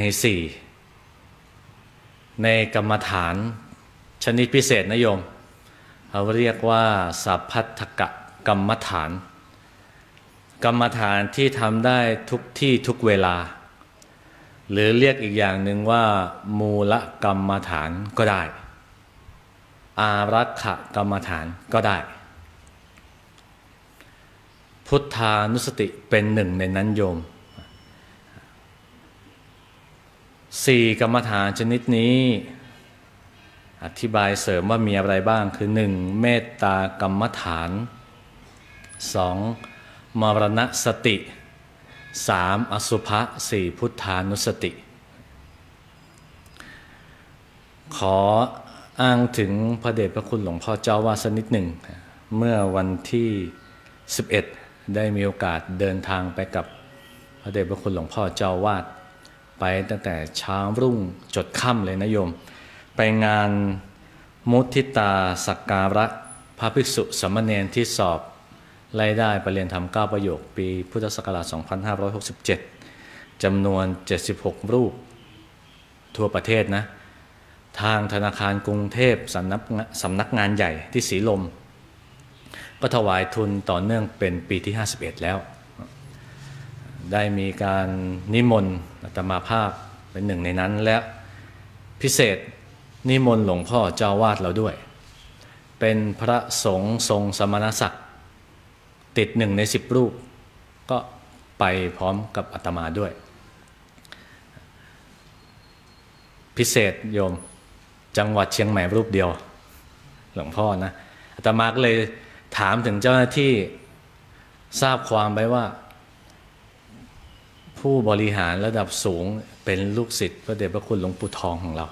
4ในกรรมฐานชนิดพิเศษนะโยมเขาเรียกว่าสัพพัทธกกรรมฐานกรรมฐานที่ทำได้ทุกที่ทุกเวลาหรือเรียกอีกอย่างหนึ่งว่ามูลกรรมฐานก็ได้อารักขกรรมฐานก็ได้พุทธานุสติเป็น1ในนั้นโยม4กรรมฐานชนิดนี้อธิบายเสริมว่ามีอะไรบ้างคือ1เมตตากรรมฐาน2มรณสติ3อสุภะ4พุทธานุสติขออ้างถึงพระเดชพระคุณหลวงพ่อเจ้าวาดสักนิดหนึ่งเมื่อวันที่11ได้มีโอกาสเดินทางไปกับพระเดชพระคุณหลวงพ่อเจ้าวาดไปตั้งแต่เช้ารุ่งจดค่ำเลยนะโยมไปงานมุทิตาสักการะพระภิกษุสามเณรที่สอบไล่ได้ประเรียนธรรม9ประโยคปีพุทธศักราช2567จำนวน76รูปทั่วประเทศนะทางธนาคารกรุงเทพสำนักงานใหญ่ที่ศรีลมก็ถวายทุนต่อเนื่องเป็นปีที่51แล้วได้มีการนิมนต์อาตมาภาพเป็น1ในนั้นและพิเศษนิมนต์หลวงพ่อเจ้าวาดเราด้วยเป็นพระสงฆ์ทรงสมณศักดิ์ติด1ใน10รูปก็ไปพร้อมกับอาตมาด้วยพิเศษโยมจังหวัดเชียงใหม่รูปเดียวหลวงพ่อนะอาตมาก็เลยถามถึงเจ้าหน้าที่ทราบความไปว่าผู้บริหารระดับสูงเป็นลูกศิษย์พระเดชพระคุณหลวงปู่ทองของเรา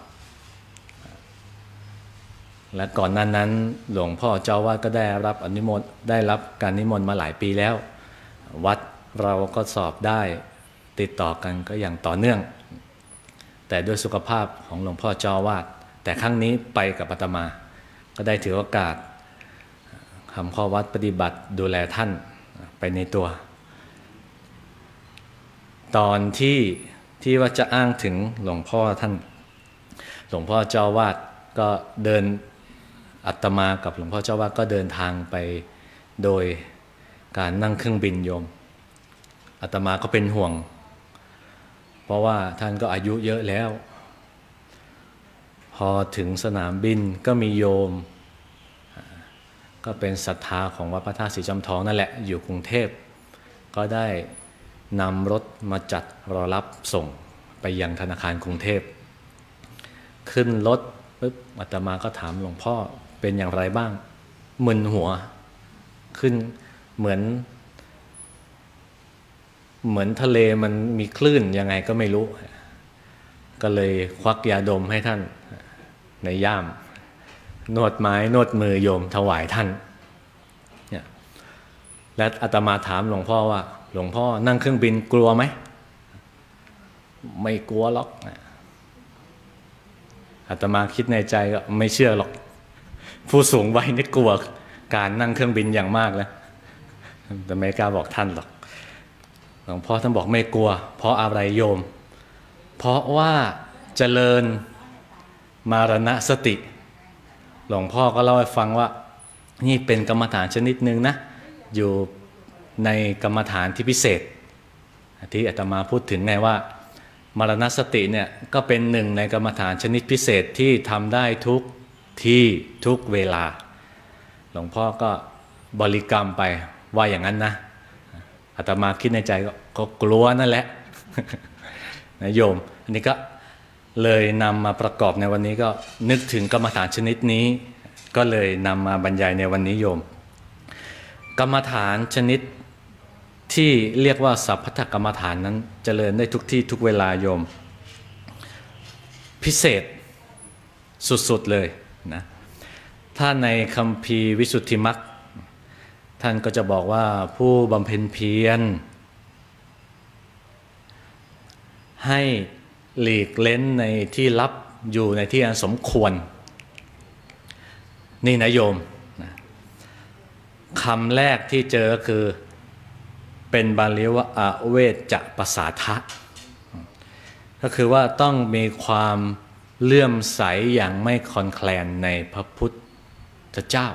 และก่อนนั้นหลวงพ่อเจ้าวาดก็ได้รับการนิมนต์มาหลายปีแล้ววัดเราก็สอบได้ติดต่อกันก็อย่างต่อเนื่องแต่ด้วยสุขภาพของหลวงพ่อเจ้าวาดแต่ครั้งนี้ไปกับอาตมาก็ได้ถือโอกาสทำข้อวัดปฏิบัติดูแลท่านไปในตัวตอนที่ว่าจะอ้างถึงหลวงพ่อท่านหลวงพ่อเจ้าวาดก็เดินอาตมากับหลวงพ่อเจ้าวาดก็เดินทางไปโดยการนั่งเครื่องบินโยมอาตมาก็เป็นห่วงเพราะว่าท่านก็อายุเยอะแล้วพอถึงสนามบินก็มีโยมก็เป็นศรัทธาของวัดพระธาตุศรีจอมทองนั่นแหละอยู่กรุงเทพก็ได้นำรถมาจัดรอรับส่งไปยังธนาคารกรุงเทพขึ้นรถปุ๊บอาตมาก็ถามหลวงพ่อเป็นอย่างไรบ้างมึนหัวขึ้นเหมือนทะเลมันมีคลื่นยังไงก็ไม่รู้ก็เลยควักยาดมให้ท่านในย่ามนวดไม้นวดมือโยมถวายท่านเนี่ยและอาตมาถามหลวงพ่อว่าหลวงพ่อนั่งเครื่องบินกลัวไหมไม่กลัวหรอกอาตมาคิดในใจก็ไม่เชื่อหรอกผู้สูงวัยนี่กลัวการนั่งเครื่องบินอย่างมากแล้วแต่ไม่กล้าบอกท่านหรอกหลวงพ่อท่านบอกไม่กลัวเพราะอะไรโยมเพราะว่าเจริญมรณสติหลวงพ่อก็เล่าให้ฟังว่านี่เป็นกรรมฐานชนิดหนึ่งนะอยู่ในกรรมฐานที่พิเศษที่อาตมาพูดถึงไงว่ามรณสติเนี่ยก็เป็น1ในกรรมฐานชนิดพิเศษที่ทำได้ทุกที่ทุกเวลาหลวงพ่อก็บริกรรมไปว่าอย่างนั้นนะอาตมาคิดในใจก็กลัวนั่นแหละนะโยมอันนี้ก็เลยนำมาประกอบในวันนี้ก็นึกถึงกรรมฐานชนิดนี้ก็เลยนำมาบรรยายในวันนี้โยมกรรมฐานชนิดที่เรียกว่าสัพพะกรรมฐานนั้นเจริญได้ทุกที่ทุกเวลาโยมพิเศษสุดๆเลยนะถ้าในคัมภีร์วิสุทธิมรรคท่านก็จะบอกว่าผู้บำเพ็ญเพียรให้หลีกเล้นในที่ลับอยู่ในที่อันสมควรนี่นะโยมคำแรกที่เจอคือเป็นบาลีว่าอเวจจะปสาทะก็คือว่าต้องมีความเลื่อมใสอย่างไม่คลอนแคลนในพระพุทธเจ้า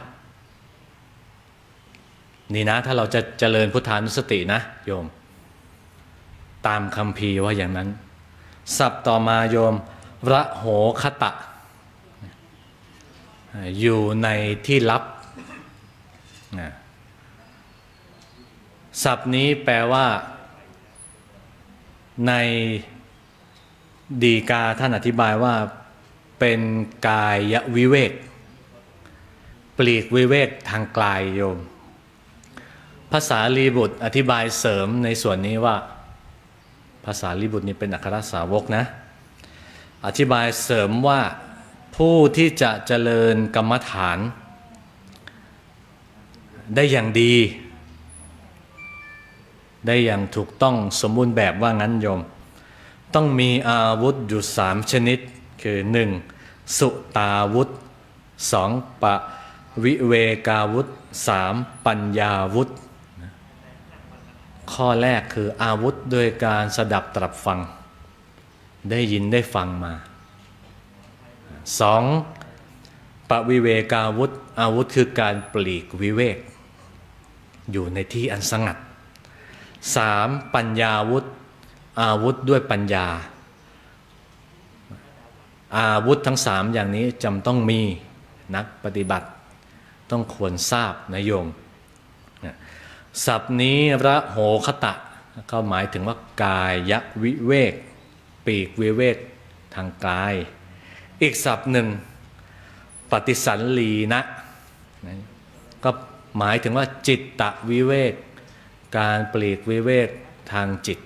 นี่นะถ้าเราจะเจริญพุทธานุสตินะโยมตามคัมภีร์ว่าอย่างนั้นศัพท์ต่อมาโยมระโหคตะอยู่ในที่ลับศัพท์นี้แปลว่าในดีกาท่านอธิบายว่าเป็นกายวิเวกปลีกวิเวกทางกายโยมภาษาลีบุตรอธิบายเสริมในส่วนนี้ว่าภาษาลีบุตรนี้เป็นอัครสาวกนะอธิบายเสริมว่าผู้ที่จะเจริญกรรมฐานได้อย่างดีได้อย่างถูกต้องสมบูรณ์แบบว่างั้นโยมต้องมีอาวุธอยู่3ชนิดคือ 1. สุตาวุธ 2. ปวิเวกาวุธ 3. ปัญญาวุธข้อแรกคืออาวุธโดยการสดับตรับฟังได้ยินได้ฟังมา 2. ปวิเวกาวุธอาวุธคือการปลีกวิเวกอยู่ในที่อันสงัด 3. ปัญญาวุธอาวุธด้วยปัญญาอาวุธทั้ง3อย่างนี้จำต้องมีนักปฏิบัติต้องควรทราบนะโยมศัพท์นี้ระโหคตะก็หมายถึงว่ากายวิเวกปีกวิเวกทางกายอีกศัพท์หนึ่งปฏิสันลีนะก็หมายถึงว่าจิตตวิเวกการปลีกวิเวกทางจิต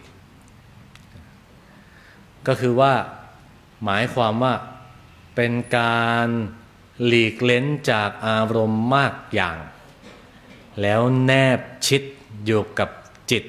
ก็คือว่าหมายความว่าเป็นการหลีกเล้นจากอารมณ์มากอย่างแล้วแนบชิดอยู่กับจิต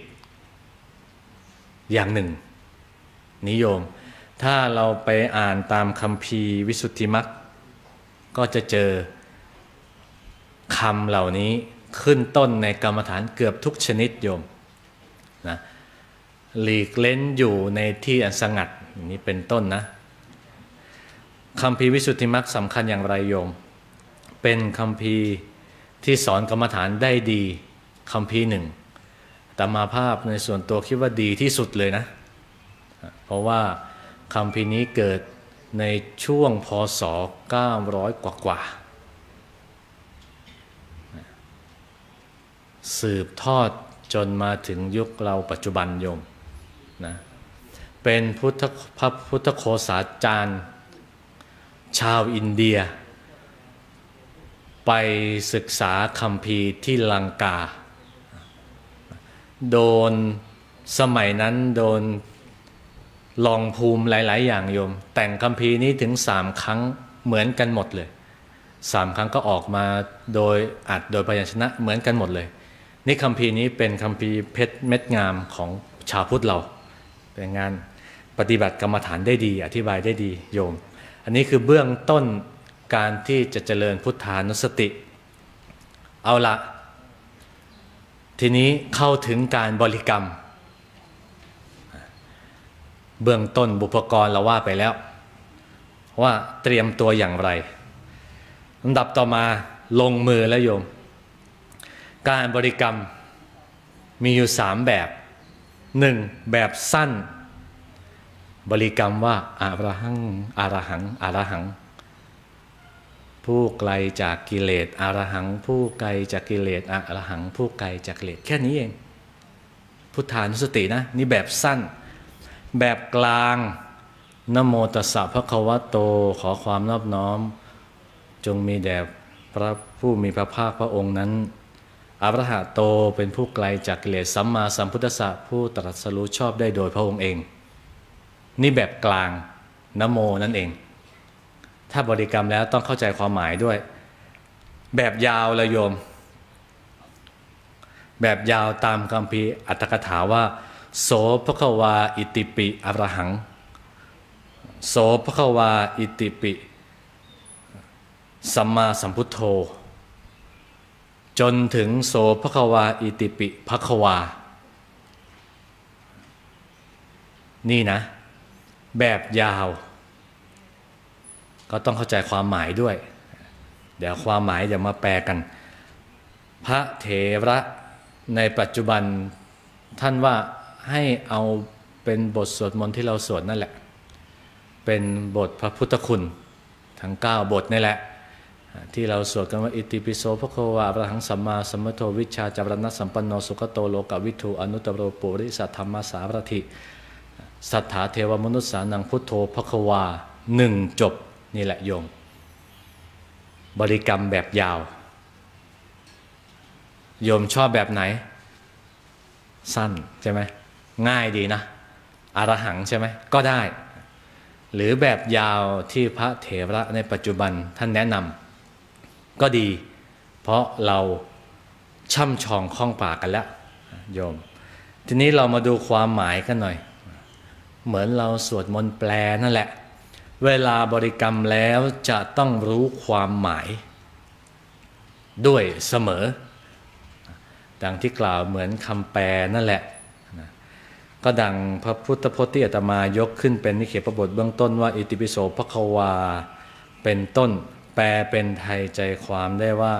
อย่างหนึ่งนิยมถ้าเราไปอ่านตามคัมภีร์วิสุทธิมรรคก็จะเจอคำเหล่านี้ขึ้นต้นในกรรมฐานเกือบทุกชนิดโยมนะหลีกเล้นอยู่ในที่อันสงัดอย่างนี้เป็นต้นนะคัมภีร์วิสุทธิมรรคสำคัญอย่างไรโยมเป็นคัมภีร์ที่สอนกรรมฐานได้ดีคัมภีร์หนึ่งอาตมาภาพในส่วนตัวคิดว่าดีที่สุดเลยนะเพราะว่าคัมภีร์นี้เกิดในช่วงพ.ศ. 900 กว่าสืบทอดจนมาถึงยุคเราปัจจุบันโยมนะเป็นพระพุทธโฆษาจารย์ชาวอินเดียไปศึกษาคัมภีร์ที่ลังกาโดนสมัยนั้นโดนลองภูมิหลายๆอย่างโยมแต่งคัมภีร์นี้ถึง3 ครั้งเหมือนกันหมดเลย3 ครั้งก็ออกมาโดยอัดโดยพยัญชนะเหมือนกันหมดเลยนี่คัมภีร์นี้เป็นคัมภีร์เพชรเม็ดงามของชาวพุทธเราเป็นงานปฏิบัติกรรมฐานได้ดีอธิบายได้ดีโยมอันนี้คือเบื้องต้นการที่จะเจริญพุทธานุสติเอาละทีนี้เข้าถึงการบริกรรมเบื้องต้นบุพกรเราว่าไปแล้วว่าเตรียมตัวอย่างไรลำดับต่อมาลงมือแล้วโยมการบริกรรมมีอยู่3แบบ 1. แบบสั้นบริกรรมว่าอะระหังอะระหังอะระหังผู้ไกลจากกิเลสอะระหังผู้ไกลจากกิเลสอะระหังผู้ไกลจากกิเลสแค่นี้เองพุทธานุสตินะนี่แบบสั้นแบบกลางนะโมตัสสะภะคะวะโตขอความนอบน้อมจงมีแด่พระผู้มีพระภาคพระองค์นั้นอรหะโตเป็นผู้ไกลจากกิเลสสัมมาสัมพุทธัสสะผู้ตรัสรู้ชอบได้โดยพระองค์เองนี่แบบกลางนะโมนั่นเองถ้าบริกรรมแล้วต้องเข้าใจความหมายด้วยแบบยาวเลยโยมแบบยาวตามคัมภีร์อัตถกถาว่าโสภควาอิติปิอรหังโสภควาอิติปิสัมมาสัมพุทโธจนถึงโสภควาอิติปิภควานี่นะแบบยาวก็ต้องเข้าใจความหมายด้วยเดี๋ยวความหมายเดี๋ยวมาแปลกันพระเถระในปัจจุบันท่านว่าให้เอาเป็นบทสวดมนต์ที่เราสวดนั่นแหละเป็นบทพระพุทธคุณทั้ง9บทนี่แหละที่เราสวดกันว่าอิติปิโสภควาอะระหังสัมมาสัมพุทโธวิชชาจารณะสัมปันโนสุขโตโลกวิทูอนุตตโรปุริสัทธัมมาสารถิสัทธาเทวมนุษสานังพุทโธภควา1จบนี่แหละโยมบริกรรมแบบยาวโยมชอบแบบไหนสั้นใช่ไหมง่ายดีนะอรหังใช่ไหมก็ได้หรือแบบยาวที่พระเถระในปัจจุบันท่านแนะนำก็ดีเพราะเราช่ำชองคล่องปากกันแล้วโยมทีนี้เรามาดูความหมายกันหน่อยเหมือนเราสวดมนต์แปลนั่นแหละเวลาบริกรรมแล้วจะต้องรู้ความหมายด้วยเสมอดังที่กล่าวเหมือนคำแปลนั่นแหละก็ดังพระพุทธพจน์ที่อาตมายกขึ้นเป็นนิเขปบทเบื้องต้นว่าอิติปิโสภควาเป็นต้นแปลเป็นไทยใจความได้ว่า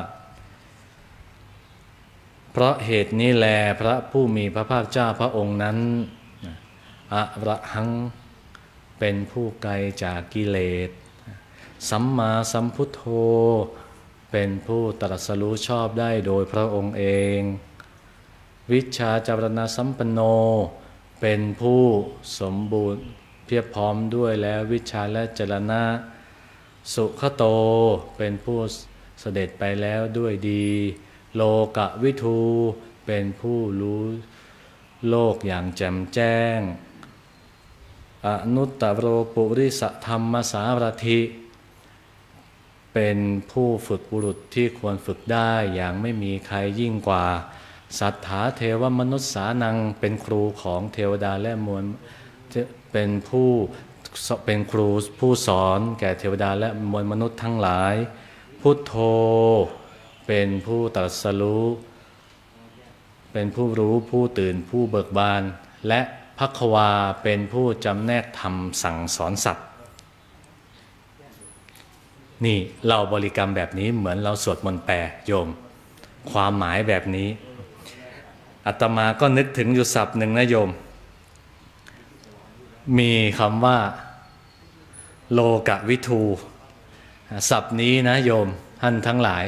เพราะเหตุนี้แลพระผู้มีพระภาคเจ้าพระองค์นั้นอะระหังเป็นผู้ไกลจากกิเลสสัมมาสัมพุทโธเป็นผู้ตรัสรู้ชอบได้โดยพระองค์เองวิชชาจารณะสัมปันโนเป็นผู้สมบูรณ์เพียบพร้อมด้วยแล้ววิชาและจรณะสุขโตเป็นผู้เสด็จไปแล้วด้วยดีโลกวิทูเป็นผู้รู้โลกอย่างแจ่มแจ้งอนุตตโรปุริสธรรมสารถิเป็นผู้ฝึกบุรุษที่ควรฝึกได้อย่างไม่มีใครยิ่งกว่าสัทธาเทวมนุษย์สานังเป็นครูของเทวดาและมวลเป็นครูผู้สอนแก่เทวดาและมวลมนุษย์ทั้งหลายพุทโธเป็นผู้ตรัสรู้เป็นผู้รู้ผู้ตื่นผู้เบิกบานและภควาเป็นผู้จำแนกธรรมสั่งสอนสัตว์นี่เราบริกรรมแบบนี้เหมือนเราสวดมนต์แปลโยมความหมายแบบนี้อาตมาก็นึกถึงอยู่ศัพท์หนึ่งนะโยมมีคำว่าโลกวิทูศัพท์นี้นะโยมท่านทั้งหลาย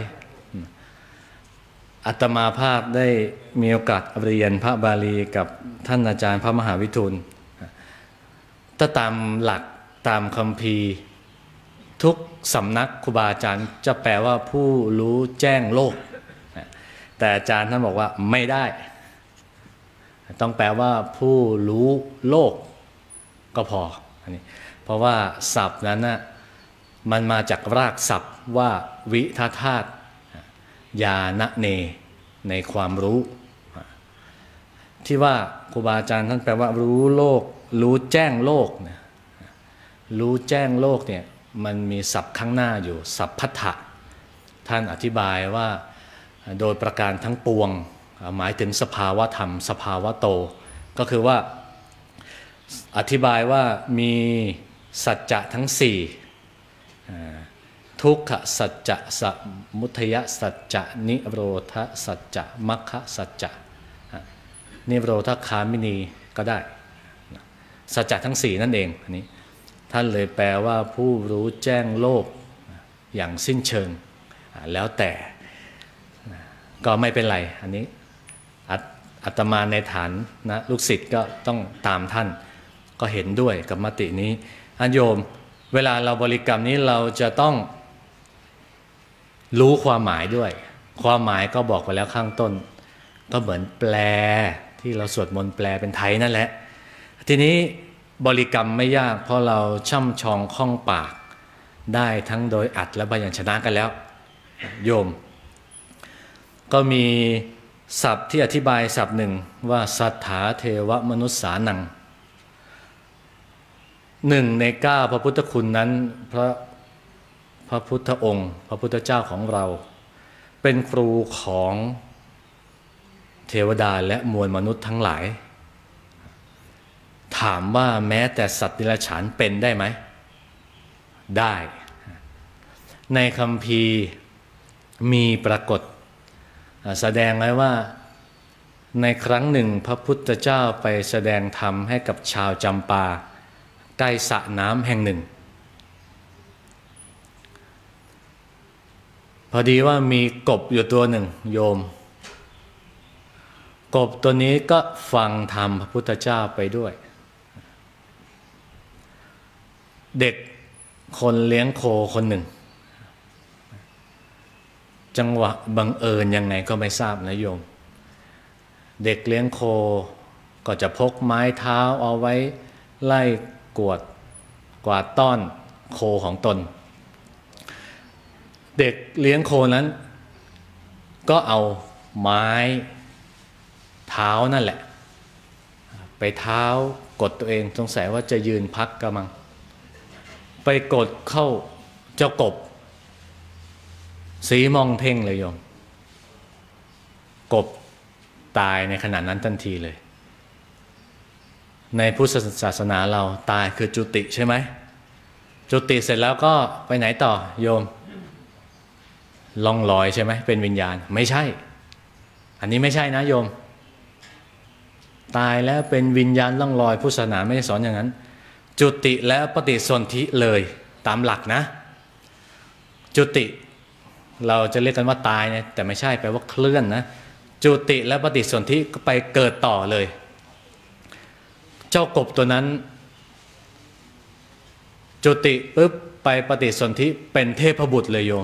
อาตมาภาพได้มีโอกาสเรียนพระบาลีกับท่านอาจารย์พระมหาวิทูลถ้าตามหลักตามคัมภีร์ทุกสำนักครูบาอาจารย์จะแปลว่าผู้รู้แจ้งโลกแต่อาจารย์ท่านบอกว่าไม่ได้ต้องแปลว่าผู้รู้โลกก็พออันนี้เพราะว่าศัพท์นั้นนะมันมาจากรากศัพท์ว่าวิทธาตุญาณเนในความรู้ที่ว่าครูบาอาจารย์ท่านแปลว่ารู้โลกรู้แจ้งโลกนะรู้แจ้งโลกเนี่ยมันมีศัพท์ข้างหน้าอยู่สัพพัทธะท่านอธิบายว่าโดยประการทั้งปวงหมายถึงสภาวะธรรมสภาวะโตก็คือว่าอธิบายว่ามีสัจจะทั้ง4ทุกขสัจจะสมุทัยสัจจะนิโรธสัจจะมรรคสัจจะนิโรธคามินีก็ได้สัจจะทั้ง4นั่นเองอันนี้ท่านเลยแปลว่าผู้รู้แจ้งโลกอย่างสิ้นเชิงแล้วแต่ก็ไม่เป็นไรอันนี้อาตมาในฐานนะลูกศิษย์ก็ต้องตามท่านก็เห็นด้วยกับมตินี้อันโยมเวลาเราบริกรรมนี้เราจะต้องรู้ความหมายด้วยความหมายก็บอกไปแล้วข้างต้นก็เหมือนแปลที่เราสวดมนต์แปลเป็นไทยนั่นแหละทีนี้บริกรรมไม่ยากเพราะเราช่ำชองคล่องปากได้ทั้งโดยอัดและพยัญชนะกันแล้วโยมก็มีศัพท์ที่อธิบายศัพท์หนึ่งว่าสัทธาเทวมนุษสานัง1 ใน 9พระพุทธคุณนั้นพระพุทธองค์พระพุทธเจ้าของเราเป็นครูของเทวดาและมวลมนุษย์ทั้งหลายถามว่าแม้แต่สัตว์ดิรัจฉานเป็นได้ไหมได้ในคัมภีร์มีปรากฏแสดงไว้ว่าในครั้งหนึ่งพระพุทธเจ้าไปแสดงธรรมให้กับชาวจำปาใกล้สระน้ำแห่งหนึ่งพอดีว่ามีกบอยู่ตัวหนึ่งโยมกบตัวนี้ก็ฟังธรรมพระพุทธเจ้าไปด้วยเด็กคนเลี้ยงโคคนหนึ่งจังหวะบังเอิญยังไงก็ไม่ทราบนะโยมเด็กเลี้ยงโคก็จะพกไม้เท้าเอาไว้ไล่กวาดต้อนโคของตนเด็กเลี้ยงโคนั้นก็เอาไม้เท้านั่นแหละไปเท้ากดตัวเองสงสัยว่าจะยืนพักกำลังไปกดเข้าเจ้ากบสีมองเพ่งเลยโยมกบตายในขณะนั้นทันทีเลยในพุทธศาสนาเราตายคือจุติใช่ไหมจุติเสร็จแล้วก็ไปไหนต่อโยมล่องลอยใช่ไหมเป็นวิญญาณไม่ใช่อันนี้ไม่ใช่นะโยมตายแล้วเป็นวิญญาณล่องลอยพุทธศาสนาไม่ได้สอนอย่างนั้นจุติแล้วปฏิสนธิเลยตามหลักนะจุติเราจะเรียกกันว่าตายเนี่ยแต่ไม่ใช่แปลว่าเคลื่อนนะจุติแล้วปฏิสนธิก็ไปเกิดต่อเลยเจ้ากบตัวนั้นจุติปุ๊บไปปฏิสนธิเป็นเทพบุตรเลยโยม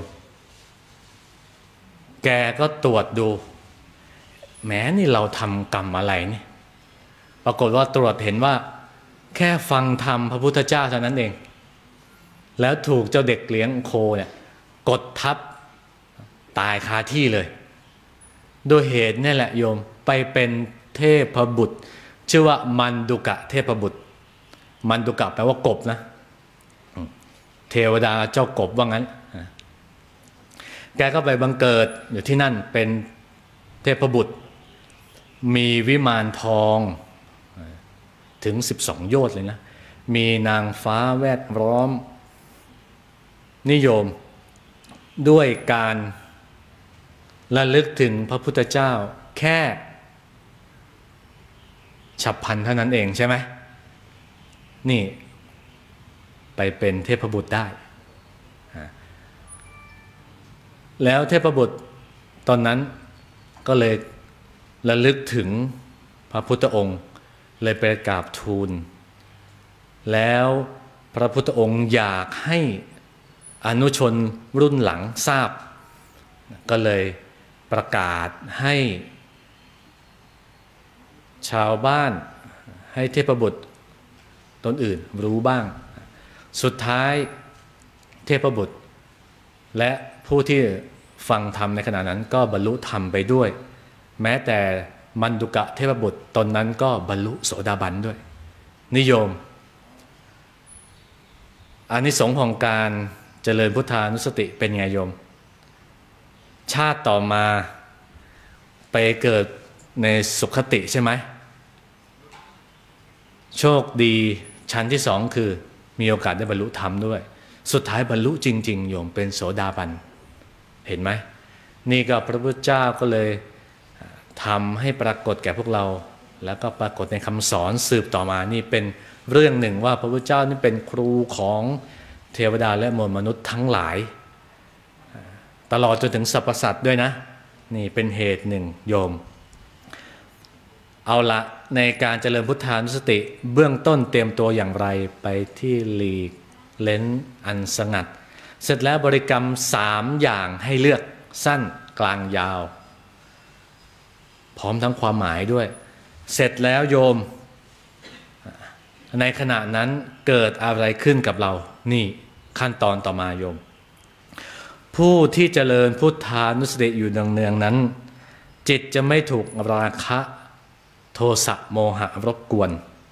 แกก็ตรวจดูแม้นี่เราทำกรรมอะไรนี่ปรากฏว่าตรวจเห็นว่าแค่ฟังธรรมพระพุทธเจ้าเท่านั้นเองแล้วถูกเจ้าเด็กเลี้ยงโคเนี่ยกดทับตายคาที่เลยโดยเหตุนี่แหละโยมไปเป็นเทพบุตรชื่อว่ามันดุกะเทพบุตรมันดุกะแปลว่ากบนะเทวดาเจ้ากบว่างั้นแกก็ไปบังเกิดอยู่ที่นั่นเป็นเทพบุตรมีวิมานทองถึง12 โยชน์เลยนะมีนางฟ้าแวดล้อมนิยมด้วยการระลึกถึงพระพุทธเจ้าแค่ฉับพลันเท่านั้นเองใช่ไหมนี่ไปเป็นเทพบุตรได้แล้วเทพบุตรตอนนั้นก็เลยระลึกถึงพระพุทธองค์เลยไปกราบทูลแล้วพระพุทธองค์อยากให้อนุชนรุ่นหลังทราบก็เลยประกาศให้ชาวบ้านให้เทพบุตรตนอื่นรู้บ้างสุดท้ายเทพบุตรและผู้ที่ฟังธรรมในขณะนั้นก็บรรลุธรรมไปด้วยแม้แต่มันดุกะเทพบุตรตนนั้นก็บรรลุโสดาบันด้วยนิยมอานิสงส์ของการเจริญพุทธานุสติเป็นไงโยมชาติต่อมาไปเกิดในสุขติใช่ไหมโชคดีชั้นที่สองคือมีโอกาสได้บรรลุธรรมด้วยสุดท้ายบรรลุจริงๆโยมเป็นโสดาบันเห็นไหมนี่ก็พระพุทธเจ้าก็เลยทำให้ปรากฏแก่พวกเราแล้วก็ปรากฏในคำสอนสืบต่อมานี่เป็นเรื่องหนึ่งว่าพระพุทธเจ้านี่เป็นครูของเทวดาและมวลมนุษย์ทั้งหลายตลอดจนถึงสรรพสัตว์ด้วยนะนี่เป็นเหตุหนึ่งโยมเอาละในการเจริญพุทธานุสติเบื้องต้นเตรียมตัวอย่างไรไปที่หลีกเล้นอันสงัดเสร็จแล้วบริกรรม3อย่างให้เลือกสั้นกลางยาวพร้อมทั้งความหมายด้วยเสร็จแล้วโยมในขณะนั้นเกิดอะไรขึ้นกับเรานี่ขั้นตอนต่อมาโยมผู้ที่เจริญพุทธานุสติอยู่เนืองๆนั้นจิตจะไม่ถูกราคะโทสะโมหะรบกวน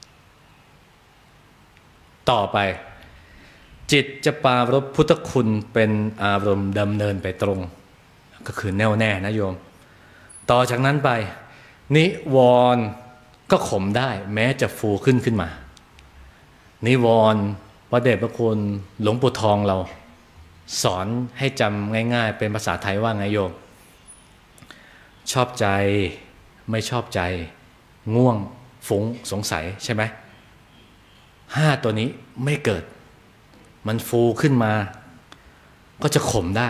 ต่อไปจิตจะปรารภพุทธคุณเป็นอารมณ์ดำเนินไปตรงก็คือแน่วแน่นะโยมต่อจากนั้นไปนิวรณ์ก็ข่มได้แม้จะฟูขึ้นมานิวรณ์พระเดชพระคุณหลวงปู่ทองเราสอนให้จำง่ายๆเป็นภาษาไทยว่าไงโยมชอบใจไม่ชอบใจง่วงฟุ้งสงสัยใช่ไหม5ตัวนี้ไม่เกิดมันฟูขึ้นมาก็จะข่มได้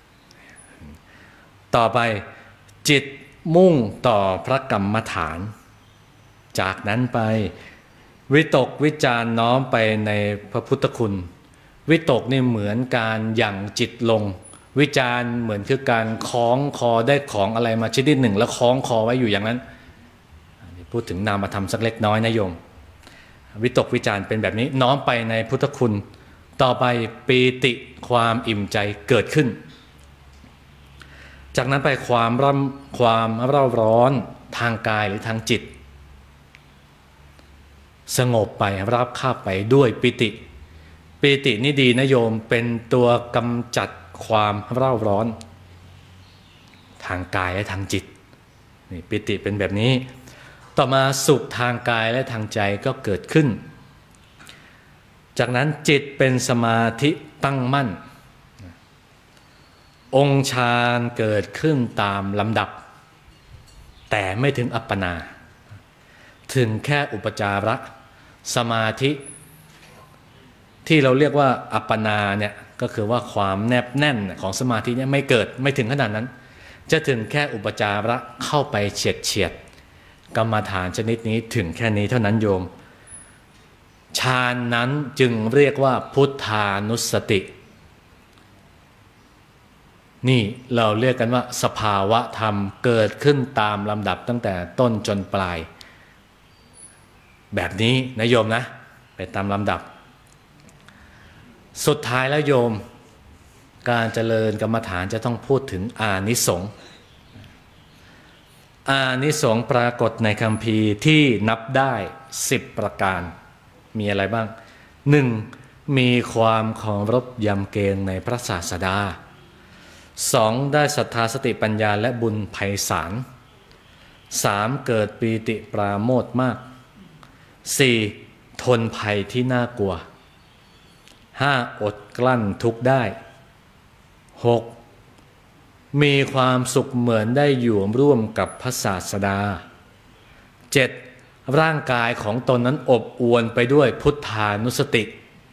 ต่อไปจิตมุ่งต่อพระกรรมฐานจากนั้นไปวิตกวิจารน้อมไปในพระพุทธคุณวิตกนี่เหมือนการหยั่งจิตลงวิจารเหมือนคือการคล้องคอได้ของอะไรมาชนิดหนึ่งแล้วคล้องคอไว้อยู่อย่างนั้นพูดถึงนามธรรมสักเล็กน้อยนะโยมวิตกวิจารเป็นแบบนี้น้อมไปในพุทธคุณต่อไปปีติความอิ่มใจเกิดขึ้นจากนั้นไปความเร่าร้อนทางกายหรือทางจิตสงบไปรับคาบไปด้วยปิติปิตินี่ดีนะโยมเป็นตัวกำจัดความเร่าร้อนทางกายและทางจิตนี่ปิติเป็นแบบนี้ต่อมาสุขทางกายและทางใจก็เกิดขึ้นจากนั้นจิตเป็นสมาธิตั้งมั่นองค์ฌานเกิดขึ้นตามลำดับแต่ไม่ถึงอัปปนาถึงแค่อุปจาระสมาธิที่เราเรียกว่าอัปปนาเนี่ยก็คือว่าความแนบแน่นของสมาธิเนี่ยไม่เกิดไม่ถึงขนาดนั้นจะถึงแค่อุปจาระเข้าไปเฉียดกรรมฐานชนิดนี้ถึงแค่นี้เท่านั้นโยมฌานนั้นจึงเรียกว่าพุทธานุสตินี่เราเรียกกันว่าสภาวะธรรมเกิดขึ้นตามลำดับตั้งแต่ต้นจนปลายแบบนี้นะโยมนะไปตามลำดับสุดท้ายแล้วโยมการเจริญกรรมฐานจะต้องพูดถึงอานิสงส์อานิสงส์ปรากฏในคัมภีร์ที่นับได้10ประการมีอะไรบ้าง 1. มีความเคารพยำเกรงในพระศาสดา 2. ได้ศรัทธาสติปัญญาและบุญไพศาล 3. เกิดปีติปราโมทย์มาก 4. ทนภัยที่น่ากลัว 5. อดกลั้นทุกข์ได้ 6. มีความสุขเหมือนได้อยู่ร่วมกับพระศาสดา 7. ร่างกายของตนนั้นอบอวลไปด้วยพุทธานุสติ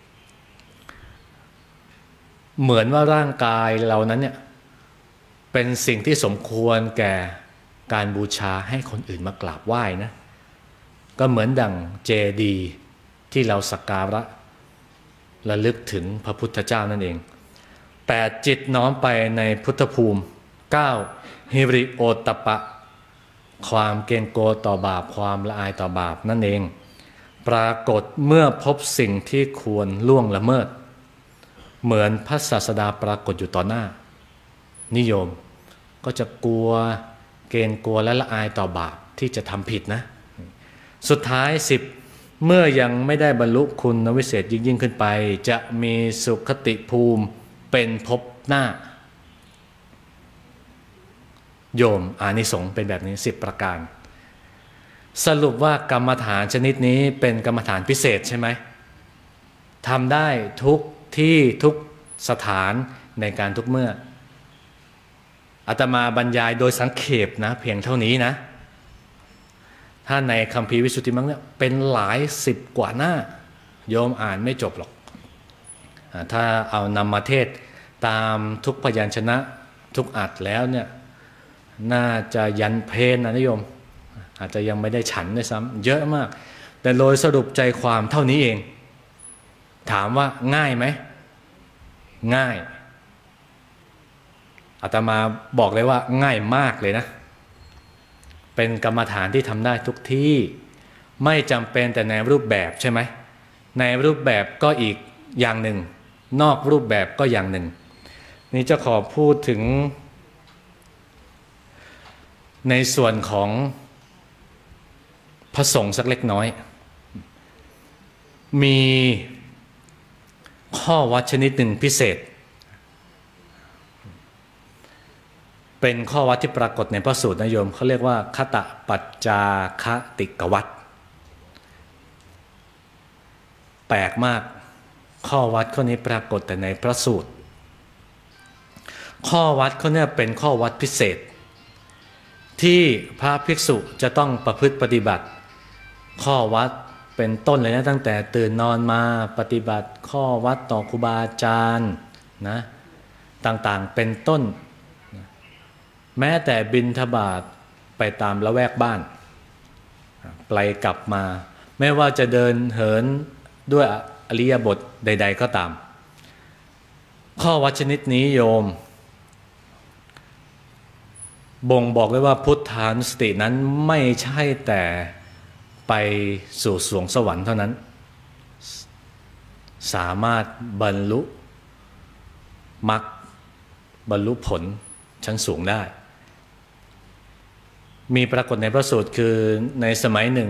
เหมือนว่าร่างกายเรานั้นเนี่ยเป็นสิ่งที่สมควรแก่การบูชาให้คนอื่นมากราบไหว้นะก็เหมือนดั่งเจดีย์ที่เราสักการะระลึกถึงพระพุทธเจ้านั่นเอง8จิตน้อมไปในพุทธภูมิ9ฮิริโอตตัปปะความเกรงกลัวต่อบาปความละอายต่อบาปนั่นเองปรากฏเมื่อพบสิ่งที่ควรล่วงละเมิดเหมือนพระศาสดาปรากฏอยู่ต่อหน้านิยมก็จะกลัวเกรงกลัวและละอายต่อบาปที่จะทำผิดนะสุดท้าย10เมื่อยังไม่ได้บรรลุคุณวิเศษยิ่งขึ้นไปจะมีสุขติภูมิเป็นภพหน้าโยมอานิสงส์เป็นแบบนี้10ประการสรุปว่ากรรมฐานชนิดนี้เป็นกรรมฐานพิเศษใช่ไหมทำได้ทุกที่ทุกสถานในการทุกเมื่ออาตมาบรรยายโดยสังเขปนะเพียงเท่านี้นะถ้าในคัมภีร์วิสุทธิมรรคเนี่ยเป็นหลาย10กว่าหน้าโยมอ่านไม่จบหรอกถ้าเอานำมาเทศตามทุกพยัญชนะทุกอัดแล้วเนี่ยน่าจะยันเพลนะโยมอาจจะยังไม่ได้ฉันด้วยซ้ำเยอะมากแต่โดยสรุปใจความเท่านี้เองถามว่าง่ายไหมง่ายอาตมาบอกเลยว่าง่ายมากเลยนะเป็นกรรมฐานที่ทำได้ทุกที่ไม่จำเป็นแต่ในรูปแบบใช่ไหมในรูปแบบก็อีกอย่างหนึ่งนอกรูปแบบก็อย่างหนึ่งนี่จะขอพูดถึงในส่วนของพระสงฆ์สักเล็กน้อยมีข้อวัดชนิดหนึ่งพิเศษเป็นข้อวัดที่ปรากฏในพระสูตรนะโยมเขาเรียกว่าคตปัจจาคติกวัดแปลกมากข้อวัดข้อนี้ปรากฏแต่ในพระสูตรข้อวัดเขาเนี่ยเป็นข้อวัดพิเศษที่พระภิกษุจะต้องประพฤติปฏิบัติข้อวัดเป็นต้นเลยนะตั้งแต่ตื่นนอนมาปฏิบัติข้อวัดต่อครูบาอาจารย์นะต่างๆเป็นต้นแม้แต่บิณฑบาตไปตามละแวกบ้านไปกลับมาไม่ว่าจะเดินเหินด้วยอริยบทใดๆก็ตามข้อวัดชนิดนี้โยมบ่งบอกเลยว่าพุทธานุสตินั้นไม่ใช่แต่ไปสู่สวงสวรรค์เท่านั้นสามารถบรรลุมรรคบรรลุผลชั้นสูงได้มีปรากฏในพระสูตรคือในสมัยหนึ่ง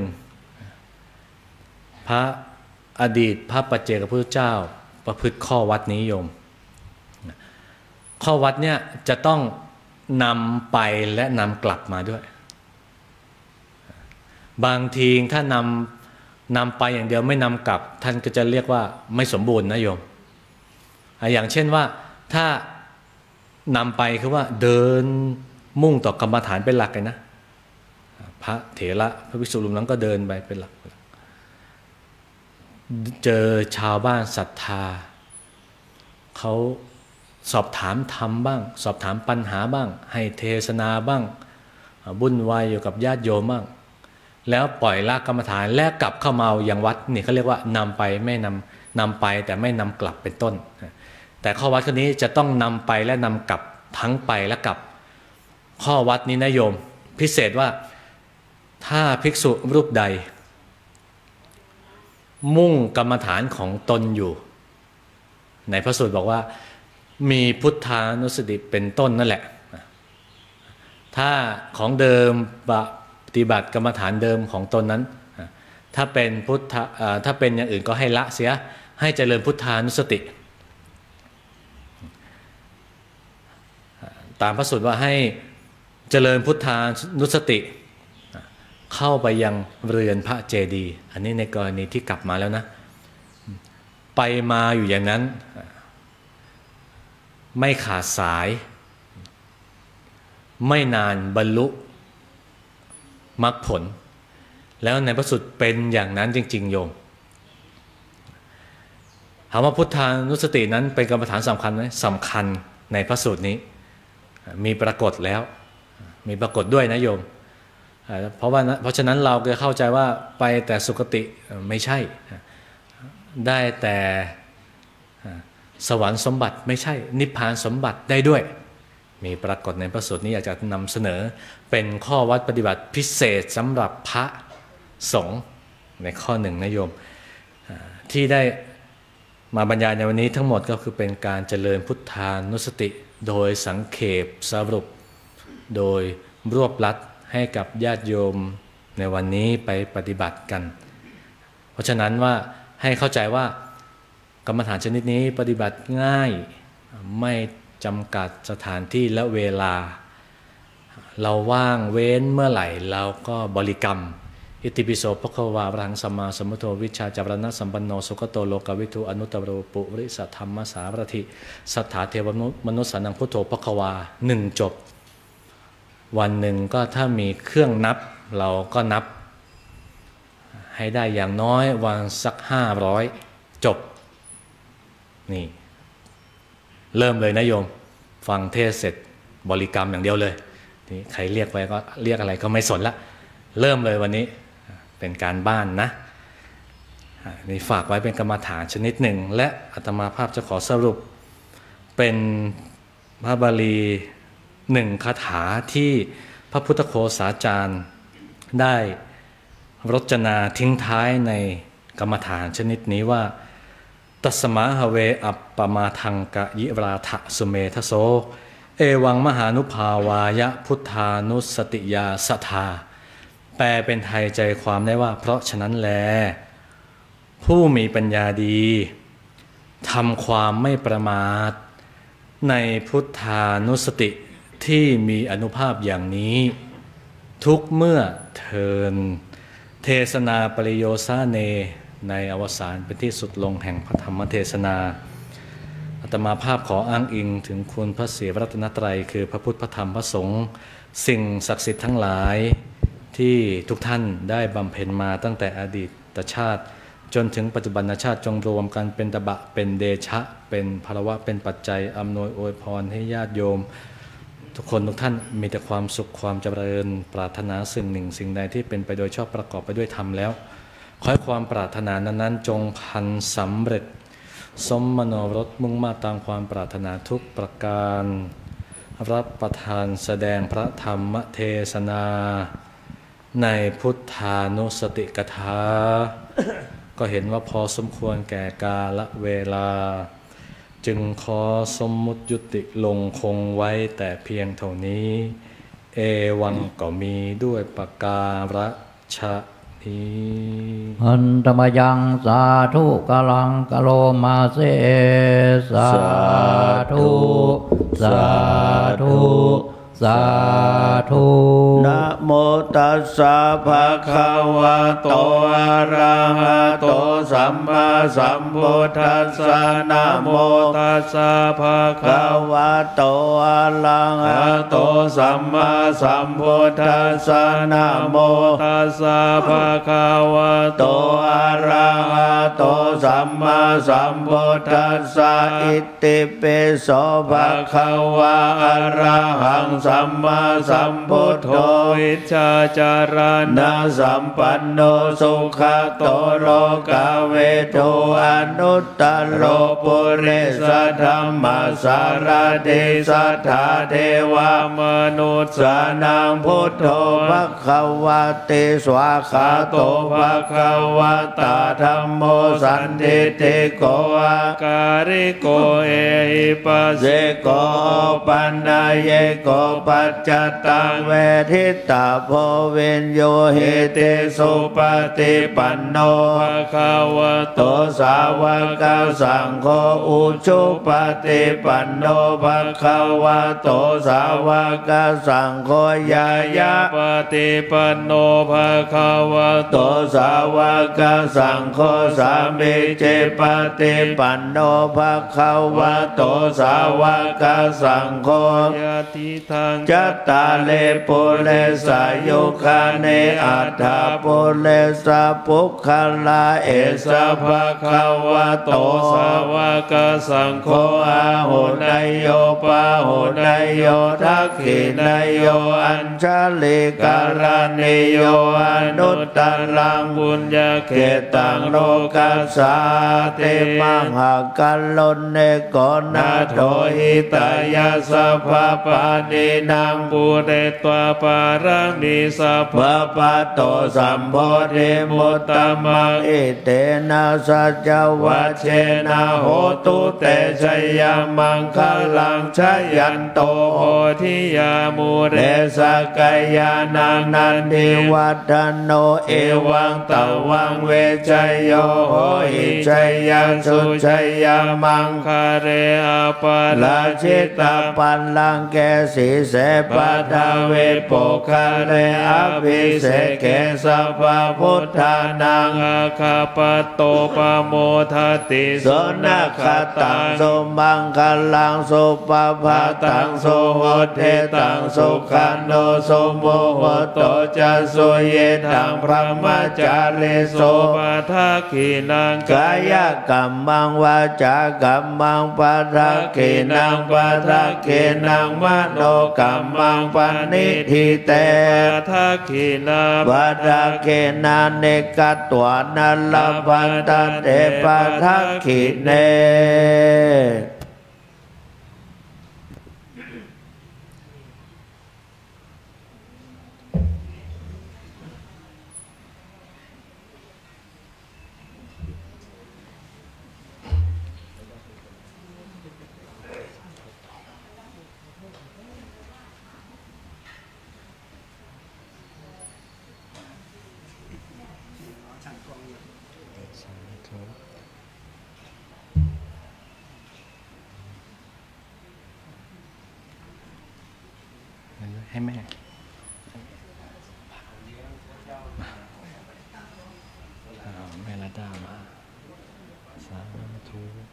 พระอดีตพระปัจเจกพุทธเจ้าประพฤติข้อวัดนี้โยมข้อวัดเนี่ยจะต้องนำไปและนำกลับมาด้วยบางทีถ้านำไปอย่างเดียวไม่นำกลับท่านก็จะเรียกว่าไม่สมบูรณ์นะโยมอย่างเช่นว่าถ้านำไปคือว่าเดินมุ่งต่อกรรมฐานเป็นหลักเลยนะพระเถระพระภิกษุรูปนั้นก็เดินไปเป็นหลักเจอชาวบ้านศรัทธาเขาสอบถามธรรมบ้างสอบถามปัญหาบ้างให้เทศนาบ้างวุ่นวายอยู่กับญาติโยมบ้างแล้วปล่อยละกรรมฐานและกลับเข้ามาอย่างวัดนี่เขาเรียกว่านำไปไม่นำไปแต่ไม่นำกลับเป็นต้นแต่ข้อวัดข้อนี้จะต้องนำไปและนำกลับทั้งไปและกลับข้อวัดนี้นะโยมพิเศษว่าถ้าภิกษุรูปใดมุ่งกรรมฐานของตนอยู่ในพระสูตรบอกว่ามีพุทธานุสติเป็นต้นนั่นแหละถ้าของเดิมปฏิบัติกรรมฐานเดิมของตนนั้นถ้าเป็นถ้าเป็นอย่างอื่นก็ให้ละเสียให้เจริญพุทธานุสติตามพระสูตรว่าให้เจริญพุทธานุสติเข้าไปยังเรือนพระเจดีย์อันนี้ในกรณีที่กลับมาแล้วนะไปมาอยู่อย่างนั้นไม่ขาดสายไม่นานบรรลุมรรคผลแล้วในพระสูตรเป็นอย่างนั้นจริงๆโยมถามว่าพุทธานุสตินั้นเป็นกรรมฐานสำคัญไหมสำคัญในพระสูตรนี้มีปรากฏแล้วมีปรากฏด้วยนะโยมเพราะฉะนั้นเราจะเข้าใจว่าไปแต่สุคติไม่ใช่ได้แต่สวรรค์สมบัติไม่ใช่นิพพานสมบัติได้ด้วยมีปรากฏในพระสูตรนี้อยากจะนำเสนอเป็นข้อวัดปฏิบัติพิเศษสำหรับพระสงฆ์ในข้อหนึ่งนะโยมที่ได้มาบรรยายในวันนี้ทั้งหมดก็คือเป็นการเจริญพุทธานุสติโดยสังเขปสรุปโดยรวบลัดให้กับญาติโยมในวันนี้ไปปฏิบัติกันเพราะฉะนั้นว่าให้เข้าใจว่ากรรมฐานชนิดนี้ปฏิบัติง่ายไม่จำกัดสถานที่และเวลาเราว่างเว้นเมื่อไหร่เราก็บริกรรมอิติปิโสภควาอรหังสัมมาสัมพุทโธวิชชาจารณะสัมปันโนสุขโตโลกวิทูอนุตตรโรปุริสธรรมสารถิสัทธาเทวมนุษย์สานังพุทโธภควาหนึ่งจบวันหนึ่งก็ถ้ามีเครื่องนับเราก็นับให้ได้อย่างน้อยวันสัก500จบนี่เริ่มเลยนะโยมฟังเทศเสร็จบริกรรมอย่างเดียวเลยนี่ใครเรียกไปก็เรียกอะไรก็ไม่สนละเริ่มเลยวันนี้เป็นการบ้านนะนี่ฝากไว้เป็นกรรมฐานชนิดหนึ่งและอาตมาภาพจะขอสรุปเป็นพระบาลีหนึ่งคาถาที่พระพุทธโฆษาจารย์ได้รจนาทิ้งท้ายในกรรมฐานชนิดนี้ว่าตัสมาหเวอัปปมาทังกะยิราทะสุเมทโสเอวังมหานุภาวายะพุทธานุสติยาสัทธาแปลเป็นไทยใจความได้ว่าเพราะฉะนั้นแลผู้มีปัญญาดีทำความไม่ประมาทในพุทธานุสติที่มีอานุภาพอย่างนี้ทุกเมื่อเทินเทศนาปริโยสาเนในอวสานเป็นที่สุดลงแห่งพระธรรมเทศนาอาตมาภาพขออ้างอิงถึงคุณพระศรีรัตนตรัยคือพระพุทธพระธรรมพระสงฆ์สิ่งศักดิ์สิทธิ์ทั้งหลายที่ทุกท่านได้บำเพ็ญมาตั้งแต่อดีตชาติจนถึงปัจจุบันชาติจงรวมกันเป็นตบะเป็นเดชะเป็นภรวะเป็นปัจจัยอำนวยอวยพรให้ญาติโยมทุกคนทุกท่านมีแต่ความสุขความเจริญปรารถนาสิ่งหนึ่งสิ่งใดที่เป็นไปโดยชอบประกอบไปด้วยธรรมแล้วขอให้ความปรารถนานั้นๆจงพันสำเร็จสมมโนรสมุ่งมาตามความปรารถนาทุกประการรับประทานแสดงพระธรรมเทศนาในพุทธานุสติกถา ก็เห็นว่าพอสมควรแก่กาลเวลาจึงขอสมมุติยุติลงคงไว้แต่เพียงเท่านี้เอวังก็มีด้วยประการฉะนี้อันตมยังสาธุกะลังกะโลมาเสสาธุสาธุสาธุนะโมตัสสะภะคะวะโตอะระหะโตสัมมาสัมพุทธัสสะนะโมตัสสะภะคะวะโตอะระหะโตสัมมาสัมพุทธัสสะนะโมตัสสะภะคะวะโตอะระหะโตสัมมาสัมพุทธัสสะอิติปิโสภะคะวะอะระหังสัมมาสัมพุทโธวิชชาจารณะสัมปันโนสุขโตโลกเวโทอนุตตโรปุริสธรรมสารติสัทธาเทวมนุษย์สานังพุทโธภควติสวากขาโตภควตาธัมโมสันติติโกอาการิโกเอหิปัสสิโกปันนายเยโกปัจจตังเวทิตาโพเวนโยเหติสุปฏิปันโนภควโตสาวกสังโฆอุชุปฏิปันโนภควโตสาวกสังโฆยายะปฏิปันโนภควโตสาวกสังโฆสามิเจปฏิปันโนภควโตสาวกสังโฆยะติทังจัตตาเลปุเรสายุคาเนอัฏฐปุเรสาปุคคลาเอสะภะคะวะโตสาวกสังโฆอาหุนายโยปะหุนายโยทักขินายโยอัญชลิการณิโยอนุตตรังบุญญาเขตังโลกัสสาเตมังหะกัลโลเนโกนาโถหิตายาสัพพปานินางปุเรตวาปารังนิสัพพปะโตสัมโพธิมุตตมังอิเตนะสัจวัชเชนะโหตุเตชยมังคลังชยันโตโหทิยามุเรสกายานังนันทิวัฒโนเอวังตวังเวชโยโหหิชยันสุชยมังคาเรอปาลาชิตาปันลังแกสีเสปะทาเวโปคาเรอภิเสเกสัพพพุทธานังอาคาปโตปโมทติโสนัคขตังสุมังคลังสุปภาตังสุโหเทตังสุขันโนสุโมโหโตจัสสุเยทังพระมจาริโสปทักขินังกายกัมมังวาจากัมมังปทักขินังปทักขินังมโนกัมมังปณิทิเตทักขินาปทักขินาเนกัตตวานัลลภันตเตปทักขิเนให้แม่แม่ระดามาสาธุ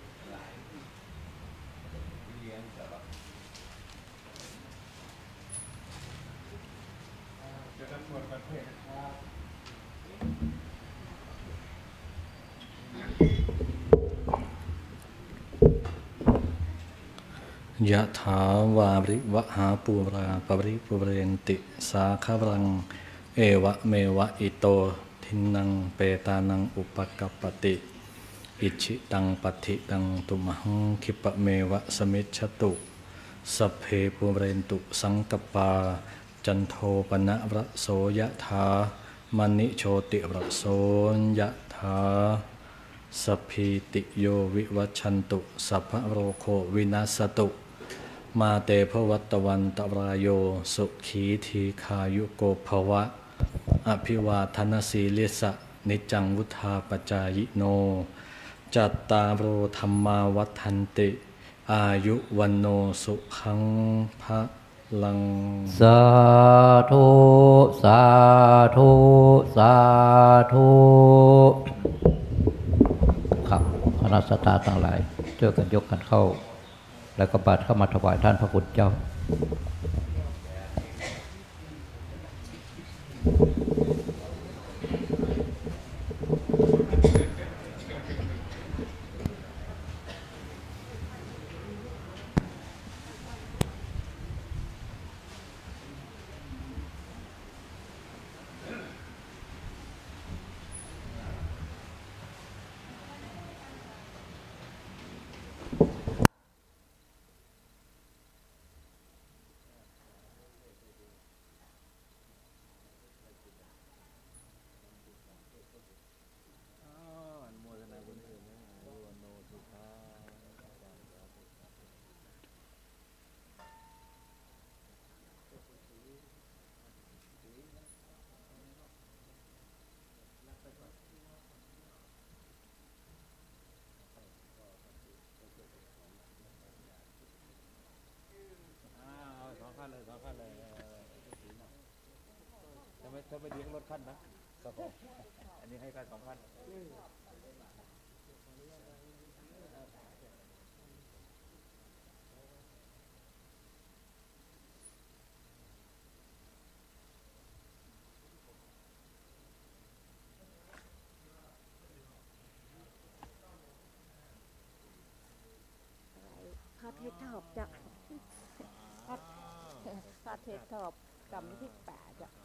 ยะถาวาริวหาปูราปริปุเรนติสาคารังเอวะเมวะอิโตทินังเปตานังอุปกัปปติอิชิตังปัฏฐิตังตุมหังคิปะเมวะสมิจฉตุสัพเพปุเรนตุสังกปาจันโทปนะระโสยะถามณิโชติระโสยะถาสัพพิติโยวิวัชชันตุสัพพะโรโควินัสตุมาเตภวัตวันตรายโยสุขีทีขายุโกภวะอภิวาทนาสีลิสะนิจังวุธาปจายโนจัตตารโอธรรมาวัฏันติอายุวันโนสุขังภะลังสาธุสาธุสาธุครับคณะสัตยาทั้งหลายช่วยกันยกกันเข้าแล้วก็บาตรเข้ามาถวายท่านพระพุทธเจ้าถ้าไปเลี้ยงรถขั้นนะครับผมอันนี้ให้การ2,000 พระเทศทอบจ้ะพระเทศทอบกรรมที่8จ้ะ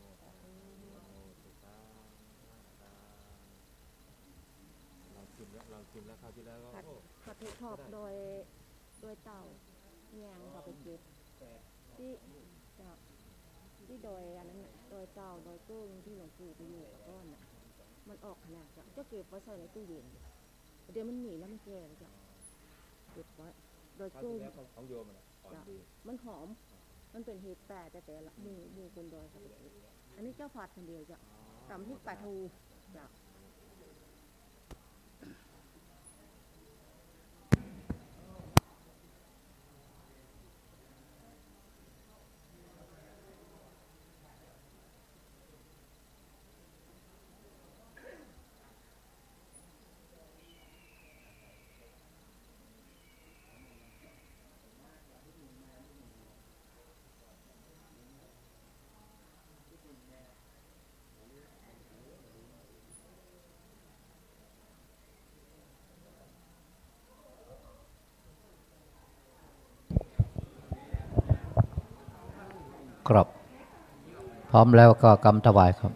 เรากินแล้วคราวที่แล้วก็พระเทศทอบโดยเต่าแยงเขาไปเก็บที่จ้ะที่โดยอันนั้นโดยเต่าโดยกุ้งที่หลวงปู่ไปอยู่กับก้อนน่ะมันออกขนาดจ้ะก็เก็บไว้ใส่ในตู้เย็นเดี๋ยวมันหนีแล้วมันแก่เลยจ้ะเก็บไว้โดยกุ้งของโยมจ้ะมันหอมมันเป็นเห็ดแปดแต่ละมูคนดอยเขาไปเก็บอันนี้เจ้าผัดคนเดียวจ้ะกำที่ปลาทูจ้ะครับพร้อมแล้วก็กำถวายครับ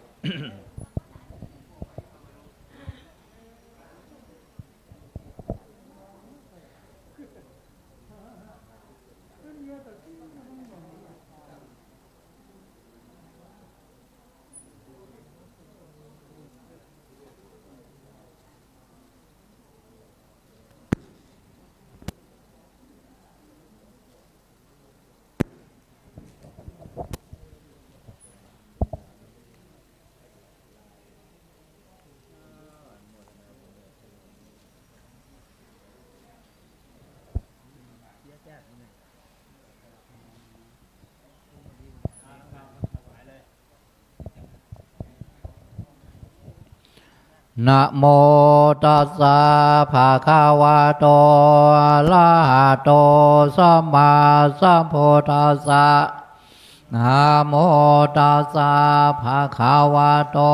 นะโมตัสสะภะคะวะโตอะระหะโตสัมมาสัมพุทธัสสะนะโมตัสสะภะคะวะโต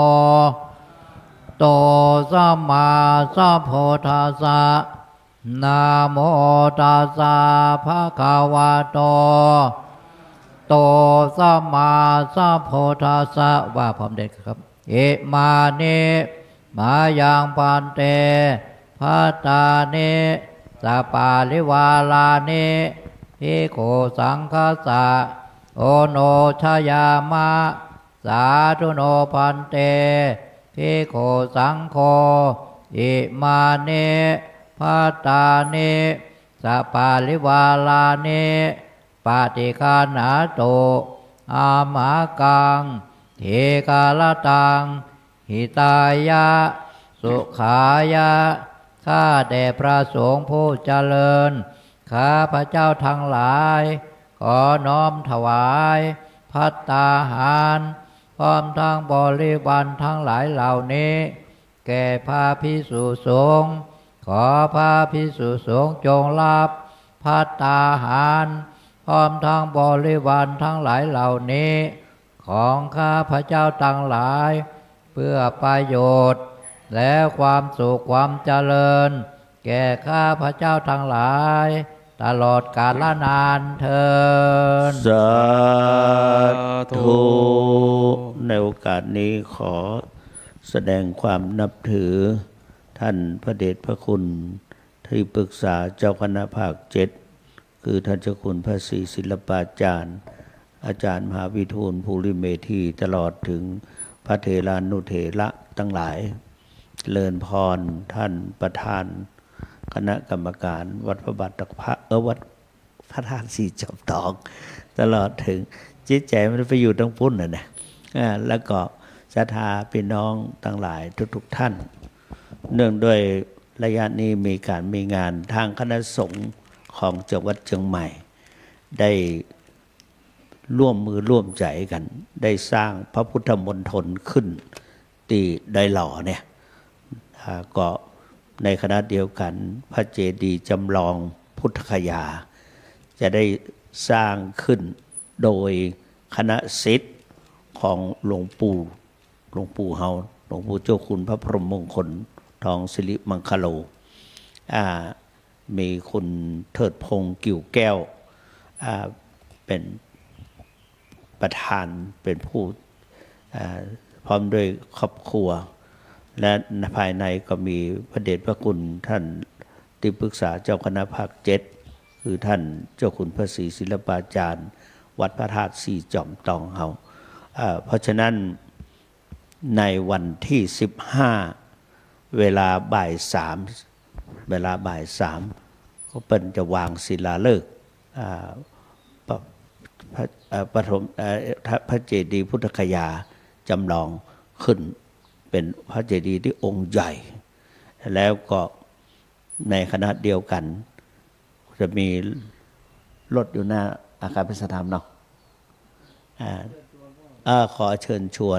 สัมมาสัมพุทธัสสะนะโมตัสสะภะคะวะโตสัมมาสัมพุทธัสสะว่าพร้อมเด็กครับเอมานิมายังปันเตภัตตานิสัปปาริวาลานิภิกขุสังฆัสสะโอโนชยามะสาธุโนพันเตภิกขุสังโฆอิมานิภัตตานิสัปปาริวาลานิปฏิคานาโตอามากังเทกาลตังหิตายะสุขายะข้าแต่พระสงฆ์ผู้เจริญข้าพระเจ้าทั้งหลายขอน้อมถวายภัตตาหารพร้อมทั้งบริวารทั้งหลายเหล่านี้แก่พระภิกษุสงฆ์ขอพระภิกษุสงฆ์จงรับภัตตาหารพร้อมทั้งบริวารทั้งหลายเหล่านี้ของข้าพระเจ้าทั้งหลายเพื่อประโยชน์และความสุขความเจริญแก่ข้าพระเจ้าทั้งหลายตลอดกาลนานเทอญสาธุในโอกาสนี้ขอแสดงความนับถือท่านพระเดชพระคุณที่ปรึกษาเจ้าคณะภาค7คือท่านเจ้าคุณพระศรีศิลปาจารย์อาจารย์มหาวิทูลภูริเมธีตลอดถึงพระเถรานุเถระทั้งหลายเจริญพรท่านประธานคณะกรรมการวัดพระบาทตะพระวัดพระธาตุสีจอมทองตลอดถึงจิตใจมันไปอยู่ตั้งปุ้นน่ะนะแล้วก็ศรัทธาพี่น้องทั้งหลายทุกท่านเนื่องด้วยระยะนี้มีงานทางคณะสงฆ์ของจังหวัดเชียงใหม่ได้ร่วมมือร่วมใจกันได้สร้างพระพุทธมณฑลขึ้นที่ไดหล่อเนี่ยก็ในคณะเดียวกันพระเจดีย์จำลองพุทธคยาจะได้สร้างขึ้นโดยคณะศิษย์ของหลวงปู่เฮาหลวงปู่เจ้าคุณพระพรหมมงคลทองสิริมังคโลมีคุณเทิดพงษ์กิ่วแก้วเป็นประธานเป็นผู้พร้อมด้วยครอบครัวและภายในก็มีพระเดชพระคุณท่านที่ปรึกษาเจ้าคณะภาค7คือท่านเจ้าคุณพระศรีศิลปาจารย์วัดพระธาตุสีจอมทองเฮาเพราะฉะนั้นในวันที่15เวลาบ่าย3เขาเป็นจะวางศิลาฤกษ์พระเจดีย์พุทธคยาจำลองขึ้นเป็นพระเจดีย์ที่องค์ใหญ่แล้วก็ในคณะเดียวกันจะมีรถอยู่หน้าอาคารพิสธรรมเนาะขอเชิญชวน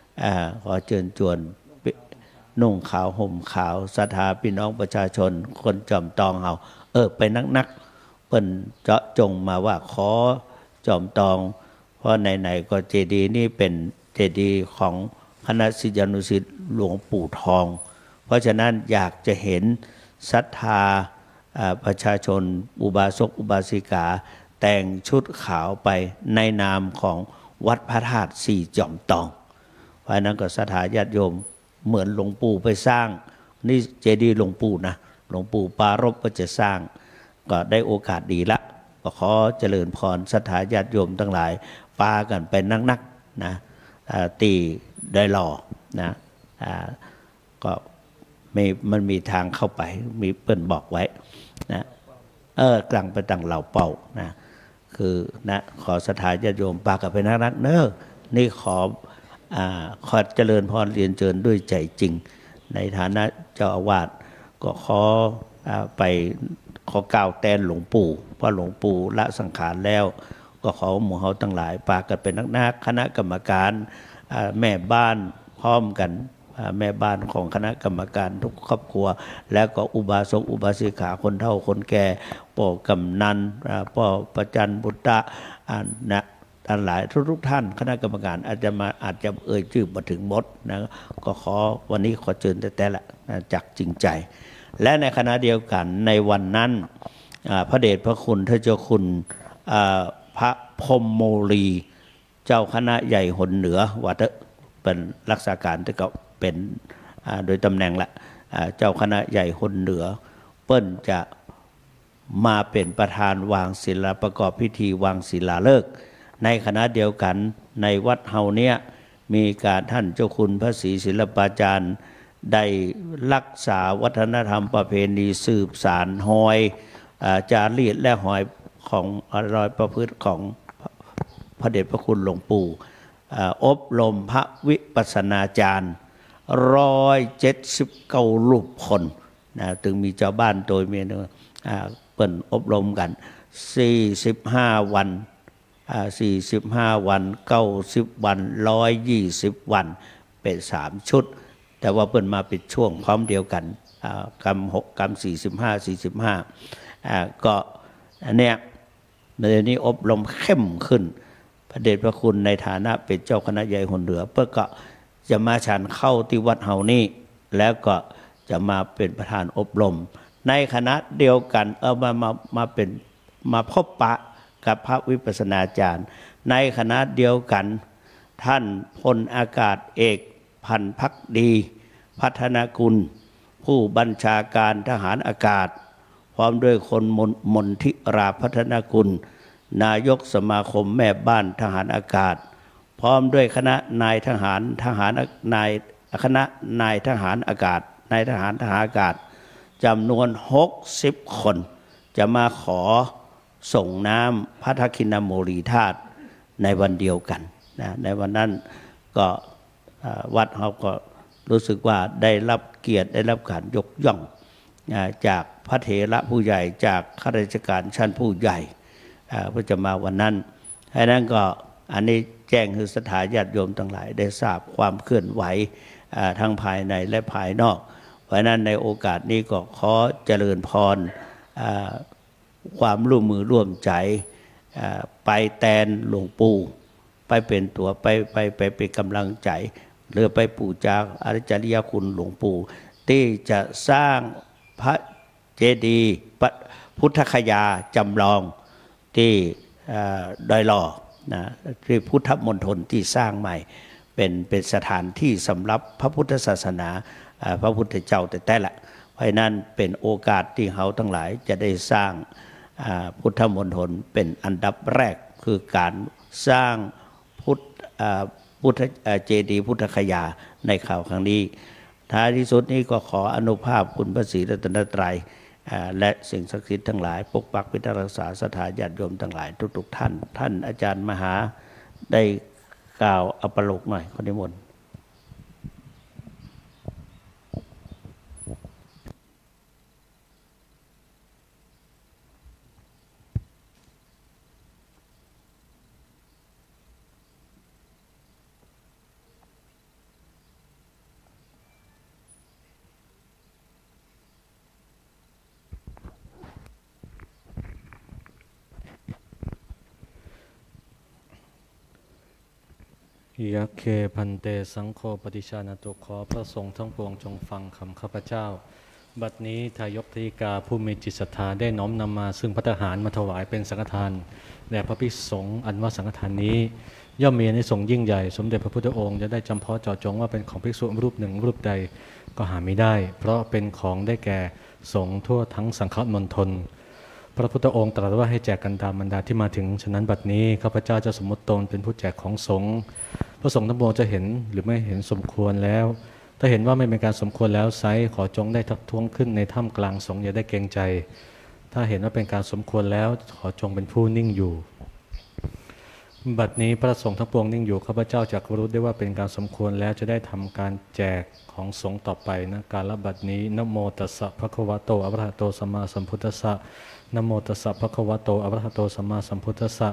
นุ่งขาวห่มขาวศรัทธาพี่น้องประชาชนคนจอมตองเอาไปนักเปิ้นเจาะจงมาว่าขอจอมตองเพราะไหนๆก็เจดีย์นี่เป็นเจดีย์ของคณะศิษยานุศิษย์หลวงปู่ทองเพราะฉะนั้นอยากจะเห็นศรัทธาประชาชนอุบาสกอุบาสิกาแต่งชุดขาวไปในนามของวัดพระธาตุสีจอมทองเพราะนั้นก็ศรัทธาญาติโยมเหมือนหลวงปู่ไปสร้างนี่เจดีย์หลวงปู่นะหลวงปู่ปารภก็จะสร้างก็ได้โอกาสดีละก็ขอเจริญพรศรัทธาญาติโยมทั้งหลายปากันไปนักๆนะตีได้หล่อนะก็มันมีทางเข้าไปมีเปิ้นบอกไว้นะกลางไปต่างเหล่าเป่านะคือนะขอศรัทธาญาติโยมปากันไปนักๆเนอะนี่ขอเจริญพรเรียนเชิญด้วยใจจริงในฐานะเจ้าอาวาสก็ขอกล่าวแทนหลวงปู่เพราะหลวงปู่ละสังขารแล้วก็ขอหมู่เฮาทั้งหลายปากันเป็นนักคณะกรรมการแม่บ้านพร้อมกันแม่บ้านของคณะกรรมการทุกครอบครัวแล้วก็อุบาสกอุบาสิกาคนเฒ่าคนแก่พ่อกำนันพ่อประจันบุตรนะท่านหลายทุกท่านคณะกรรมการอาจจะเอ่ยชื่อมาถึงหมดนะก็ขอวันนี้ขอเชิญแต่ละจากจริงใจและในขณะเดียวกันในวันนั้นพระเดชพระคุณท่านเจ้าคุณพระพรหมโมลีเจ้าคณะใหญ่หนเหนือวัดเป็นรักษาการแต่ก็เป็นโดยตำแหน่งละเจ้าคณะใหญ่หนเหนือเปิ้นจะมาเป็นประธานวางศิลาประกอบพิธีวางศิลาฤกษ์ในคณะเดียวกันในวัดเฮาเนี่ยมีการท่านเจ้าคุณพระศรีศิลปาจารย์ได้รักษาวัฒนธรรมประเพณีสืบสานหอยจารีตและหอยของรอยประพฤติของพระเดชพระคุณหลวงปู่อบรมพระวิปัสสนาจารย์179รูปคนนะถึงมีเจ้าบ้านโดยเมียเปิ่นอบรมกัน45วัน45วัน90วัน120วันเป็น3ชุดแต่ว่าเปิ่นมาเป็นช่วงพร้อมเดียวกันกรรม6กรรม45ก็อันเนี้ยในนี้อบรมเข้มขึ้นพระเดชพระคุณในฐานะเป็นเจ้าคณะใหญ่หนเหนือเพื่อก็จะมาฉันเข้าที่วัดเฮานี่แล้วก็จะมาเป็นประธานอบรมในคณะเดียวกันมาพบปะกับพระวิปัสสนาจารย์ในคณะเดียวกันท่านพลอากาศเอกพันภักดีพัฒนากุลผู้บัญชาการทหารอากาศพร้อมด้วยคนมนทิราพัฒนากุลนายกสมาคมแม่บ้านทหารอากาศพร้อมด้วยคณะนายทหารคณะนายทหารอากาศนายทหารอากาศจำนวน60คนจะมาขอส่งน้ำพระทักขิณโมลีธาตุในวันเดียวกันนะในวันนั้นก็วัดเขาก็รู้สึกว่าได้รับเกียรติได้รับการยกย่องจากพระเถระผู้ใหญ่จากข้าราชการชั้นผู้ใหญ่เพื่อจะมาวันนั้นให้นั้นก็อันนี้แจ้งให้ศรัทธาญาติโยมทั้งหลายได้ทราบความเคลื่อนไหวทั้งภายในและภายนอกเพราะนั้นในโอกาสนี้ก็ขอเจริญพรความร่วมมือร่วมใจไปแทนหลวงปู่ไปเป็นตัวไปเป็นกำลังใจหรือไปปู่จาอริจริยคุณหลวงปู่ที่จะสร้างพระเจดีย์พุทธคยาจำลองที่ดอยหล่อนะที่พุทธมณฑลที่สร้างใหม่เป็นสถานที่สำหรับพระพุทธศาสนาพระพุทธเจ้าแต่ละเพราะนั้นเป็นโอกาสที่เขาทั้งหลายจะได้สร้างพุทธมณฑลเป็นอันดับแรกคือการสร้างพุทธเจดีย์พุทธคยาในข่าวครั้งนี้ท้ายที่สุดนี้ก็ขออนุภาพคุณพระศรีรัตนตรัยและสิ่งศักดิ์สิทธิ์ทั้งหลายปกปักพิทักษ์รักษาศรัทธาญาติโยมทั้งหลายทุกๆท่านอาจารย์มหาได้กล่าวอัปโลกหน่อยขอนิมนต์ยักเคพันเตสังโฆปฏิชาณตุขอพระสงฆ์ทั้งปวงจงฟังคำข้าพเจ้าบัดนี้ทายกทายิกาผู้มีจิตศรัทธาได้น้อมนำมาซึ่งภัตตาหารมาถวายเป็นสังฆทานแด่พระภิกษุสงฆ์อันว่าสังฆทานนี้ย่อมมีอานิสงส์ยิ่งใหญ่สมเด็จพระพุทธองค์จะได้จำเพาะเจาะจงว่าเป็นของภิกษุรูปหนึ่งรูปใดก็หาไม่ได้เพราะเป็นของได้แก่สงฆ์ทั่วทั้งสังฆมณฑลพระพุทธองค์ตรัสว่าให้แจกกันตามบรรดาที่มาถึงฉะนั้นบัดนี้ข้าพเจ้าจะสมมติตนเป็นผู้แจกของสงฆ์พระสงฆ์ทั้งปวงจะเห็นหรือไม่เห็นสมควรแล้วถ้าเห็นว่าไม่เป็นการสมควรแล้วไซขอจงได้ทักท้วงขึ้นในถ้ำกลางสงฆ์อย่าได้เกรงใจถ้าเห็นว่าเป็นการสมควรแล้วขอจงเป็นผู้นิ่งอยู่บัดนี้พระสงฆ์ทั้งปวงนิ่งอยู่ข้าพเจ้าจักรู้ได้ว่าเป็นการสมควรแล้วจะได้ทำการแจกของสงฆ์ต่อไปนะการละบัดนี้นะโมตัสสะภะคะวะโตอะระหะโตสัมมาสัมพุทธัสสะนะโมตัสสะภะคะวะโตอะระหะโตสัมมาสัมพุทธัสสะ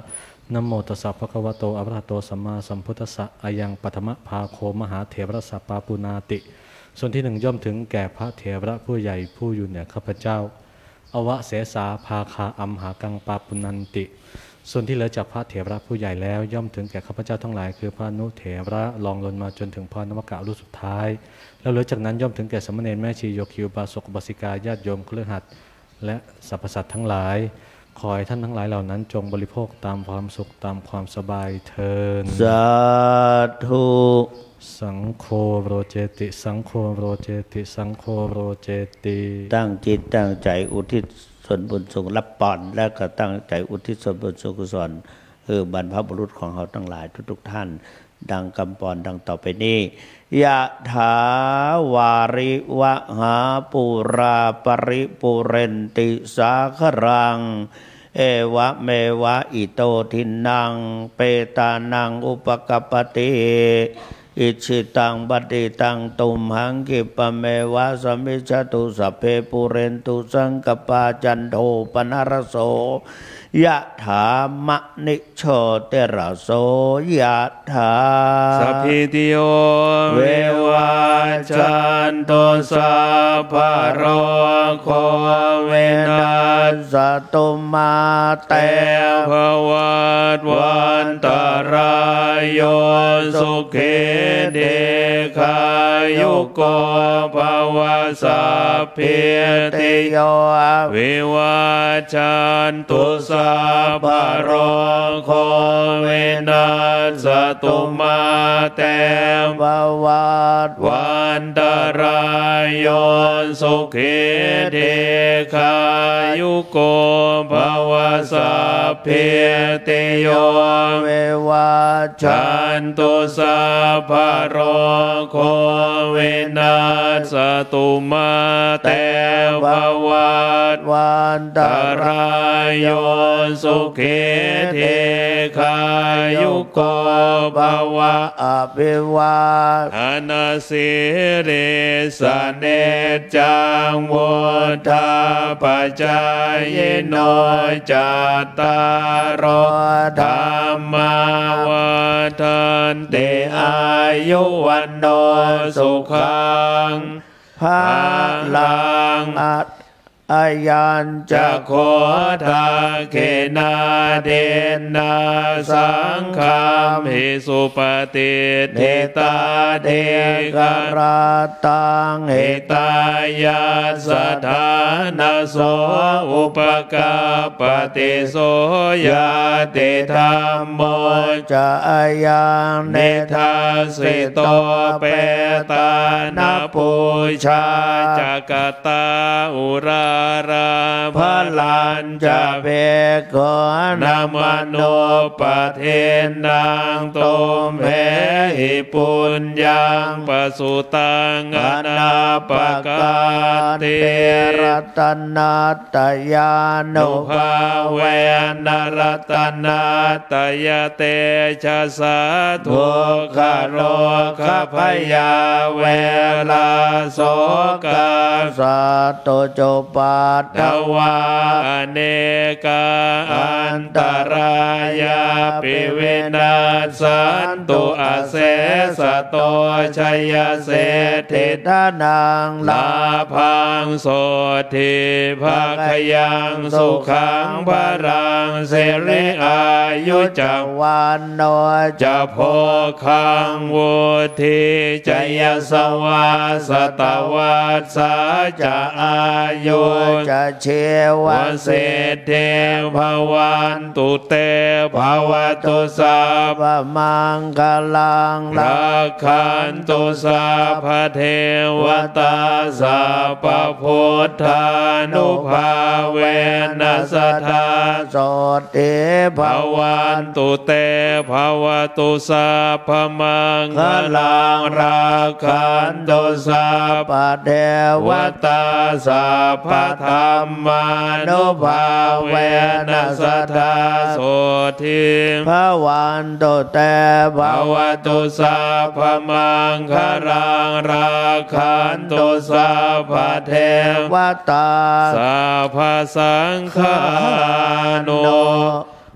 นะโมตัสสะภะคะวะโตอะระหะโตสัมมาสัมพุทธัสสะอายังปัทมภาโคมหาเถระสัปปาปุนาติส่วนที่หนึ่งย่อมถึงแก่พระเถระผู้ใหญ่ผู้อยู่เหนือข้าพเจ้าอวะเสสาภาคาอัมหากังปาปุนันติส่วนที่เหลือจากพระเถระผู้ใหญ่แล้วย่อมถึงแก่ข้าพเจ้าทั้งหลายคือพระนุเถระลองลงมาจนถึงพระนวกะรุ่นสุดท้ายแล้วเหลือจากนั้นย่อมถึงแก่สมณเณรแม่ชีโยคีอุบาสกอุบาสิกาญาติโยมเครือขัดและสรรพสัตว์ทั้งหลายขอให้ท่านทั้งหลายเหล่านั้นจงบริโภคตามความสุขตามความสบายเถิดสาธุสังโฆโรเจติสังโฆโรเจติสังโฆโรเจติตั้งจิตตั้งใจอุทิศส่วนบุญส่งรับปอนแล้วก็ตั้งใจอุทิศส่วนบุญส่วนกุศลบรรพบุรุษของเราทั้งหลายทุกท่านดังกำปอนดังต่อไปนี้ยะถาวาริวะหาปุราปริปุเรนติสาครังเอวะเมวะอิโตทินังเปตานังอุปกปติอิชิตังปฏิตังตุมหังกิปะเมวะสมิจฉตุสัพเพปุเรนตุสังกปาจันโทปนรโสยะถามะนิโชติระโสยะถาสัพพิติโยเววัจจันโตสัพพะโรโควินาศตุมาเตภวัตวันตรายโยสุขิเดชายุโกภวสัพพิติโยวิวัจจันตุสัพพะโรโควินาศตุมาเตภวัตวันตรายโยสุขิเดชายุโกภวสัพพิติโยวิวัจจันตุสัพพะโรโควินาศตุมาเตภวัตวันตรายโยสุขิเทคายุโกภวะอภิวาทนาสิริสเนจังวุฒาปัจจายโนจัตตารโอธรรมาวัฏันติอายุวันโนสุขังภาลังอายัญจะโคทาเกนาเดนาสังฆามิสุปฏิเทตาเดกราตังเหตายาสถานาโสอุปกาปฏิโสยาติธรรมโมจะอายังเนธาสิโตเปตานาปุชาจักตาอุราราพลัญจะเบกนามโนปเทนังตุมเหหิปุญญังปสุตังอนาปกาติรัตนาตยานุภาเวนรัตนาตยเตชะสะทุกขโรคพยาเวลาโสกาสัตโตโจปัตตวาเนกาอันตรายาปิเวนัสสันตุอาเสสโตชัยเสถิทานังลาพังโสทิภาคยังสุขังพรังเสริอายุจักวันโนจะโพคังวุธิจยสวาสตวัสสะจะอายุจะเชวะเสเทภวันตุเตภวตุสัพพมังคลังรักขันตุสัพพเทวตาสัพพพุทธานุภาเวนัสธาโสติภวันตุเตภวตุสัพพมังคลังรักขันตุสัพพเทวตาสัพพธรรมานุภาเวนัสธาโสทิภวันตุเตภวตุสัพพมังคลังรักขันตุสัพพเทวตาสัพพสังฆานุ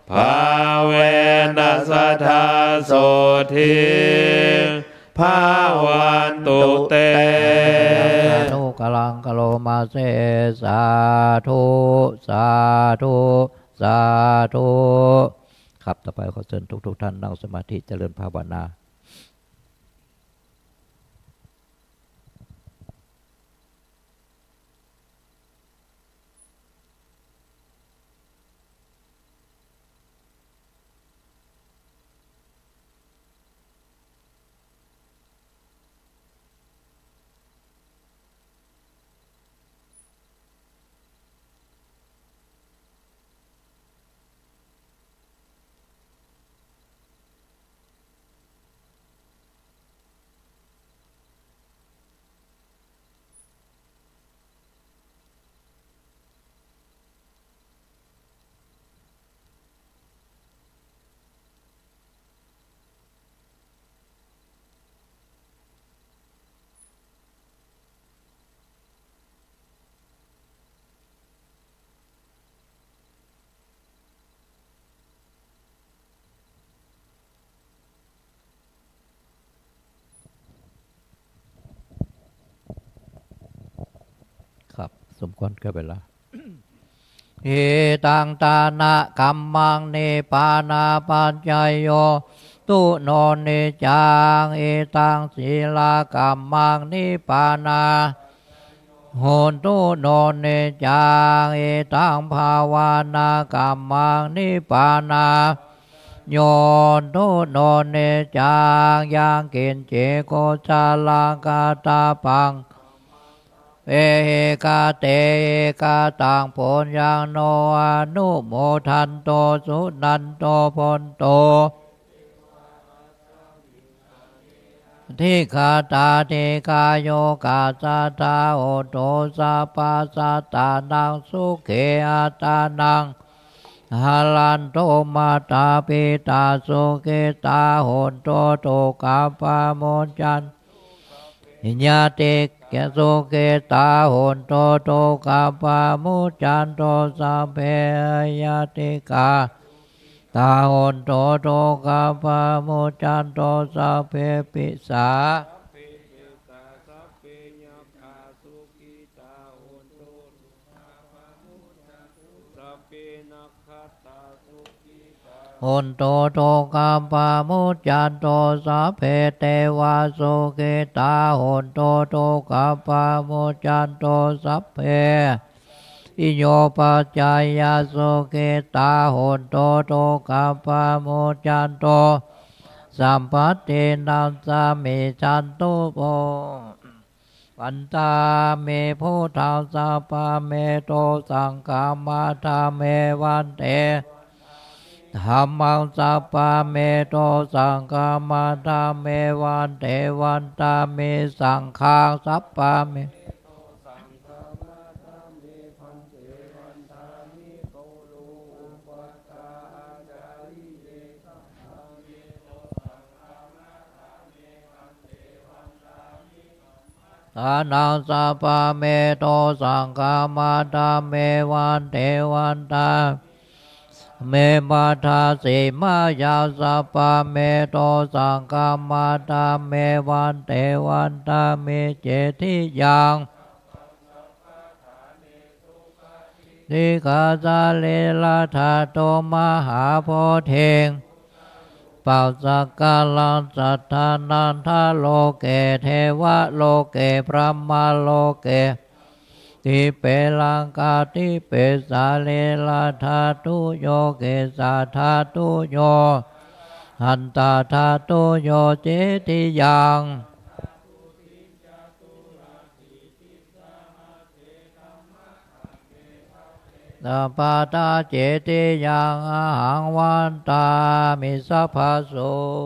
ภาเวนัสทาโสทิภาวันตุเตสาธุกลังกโลมาเสสาธุสาธุสาธุครับต่อไปขอเชิญทุกท่านนั่งสมาธิเจริญภาวนาครับสมควรแก่เวลาเอตังตานะกัมมังเนปานาปัญจโยตุโนเนจังเอตังศีลากัมมังนิปานาโหตุโนเนจังเอตังภาวนากัมมังนิปานาโยตุโนเนจังยังกินเจโกชาลังกาตาปังเอกาเตกาตังปุญญังโนอนุโมทันโตสุนันโตพนโตทิคาตาเทกาโยกาสาตาโอโตสัพพสัตตานังสุเขอัตานังหาลันโตมาตาปิตาสุเกตาโหนโตโตกาปาโมจันญาติแกโสเกตาโหนโตโตกาปามุจันโตสัพเพยติกาตาโหนโตโตกาปามุจันโตสัพเพปิสาโหนโตโตกาปามุจันโตสัพเพเทวาสุเกตาโหนโตโตกาปามุจันโตสัพเพอิโยปัจจายาสุเกตาโหนโตโตกาปามุจันโตสัมปัตเตนัสสามิจันตุโภปันตาเมพุทธัสสะปะเมโตสังฆามาธาเมวันเตธัมมังสัพพะเมโตสังฆามาธาเมวันเตวันตาเมสังฆังสัพพะเมทานังสัพพะเมโตสังฆามาธาเมวันเตวันตาเมมาทาสิมายาสัพพะเมโตสังฆามาธาเมวันเตวันตาเมเจติยังนิกาจาเลลาธาโตมหาโพเทงปัสสกาลังสัทธานันทโลเกเทวะโลเกพระมโลเกทิเปลังกาทิเปสาเลลาธาตุโยเกสาธาตุโยหันตาธาตุโยเจติยังตาปาตาเจติยังอาหังวันตามิสัพพะโส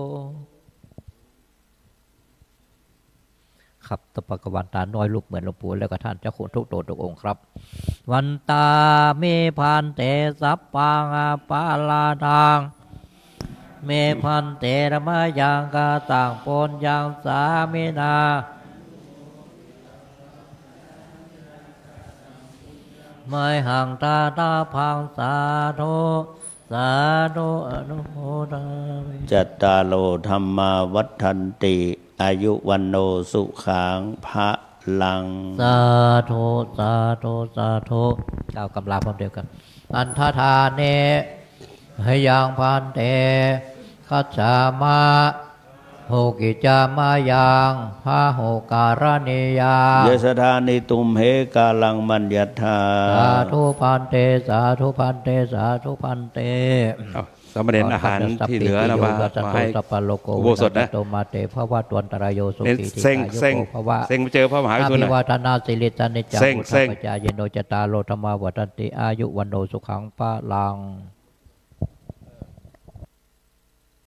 ครับตปกวันตาน้อยลูกเหมือนหลวงปู่แล้วก็ท่านเจ้าคุณทุกโตทุกองค์ครับวันตาเมพันเตสัพพังอาปาลาทางเมพันเตระมะยังกาต่างปนยังสามินาไม่ห่างตาตาพังสาธุสสาธุอนุโมทามิจัตตาโลธรรมาวัฏันติอายุวันโนสุขังพระลังสาธุสาธุสาธุเก้ากำลาพร้อมเดียวกันอันทธาเนให้ยังพันเตคัจฉามะโหกิจามายังพาโหการณียาเยสธานิตุมเหกาลังมัญญทธาสาธุพันเตสาธุพันเตสาธุพันเตสามเณรอาหารที่เหลือเรามาให้อุโบสถนะโตมาเตภวะตวันตรายโยสุขีติเซ็งกายโยเซ็งภวะเซ็งไปเจอพระมหาวิสุทธิ์อาภินะวาทนาสิริสนิจจังเซ็งพุทธเซ็งปัจจายโนจตารโลธรรมาวัฏันติอายุวันโนสุขังปะลัง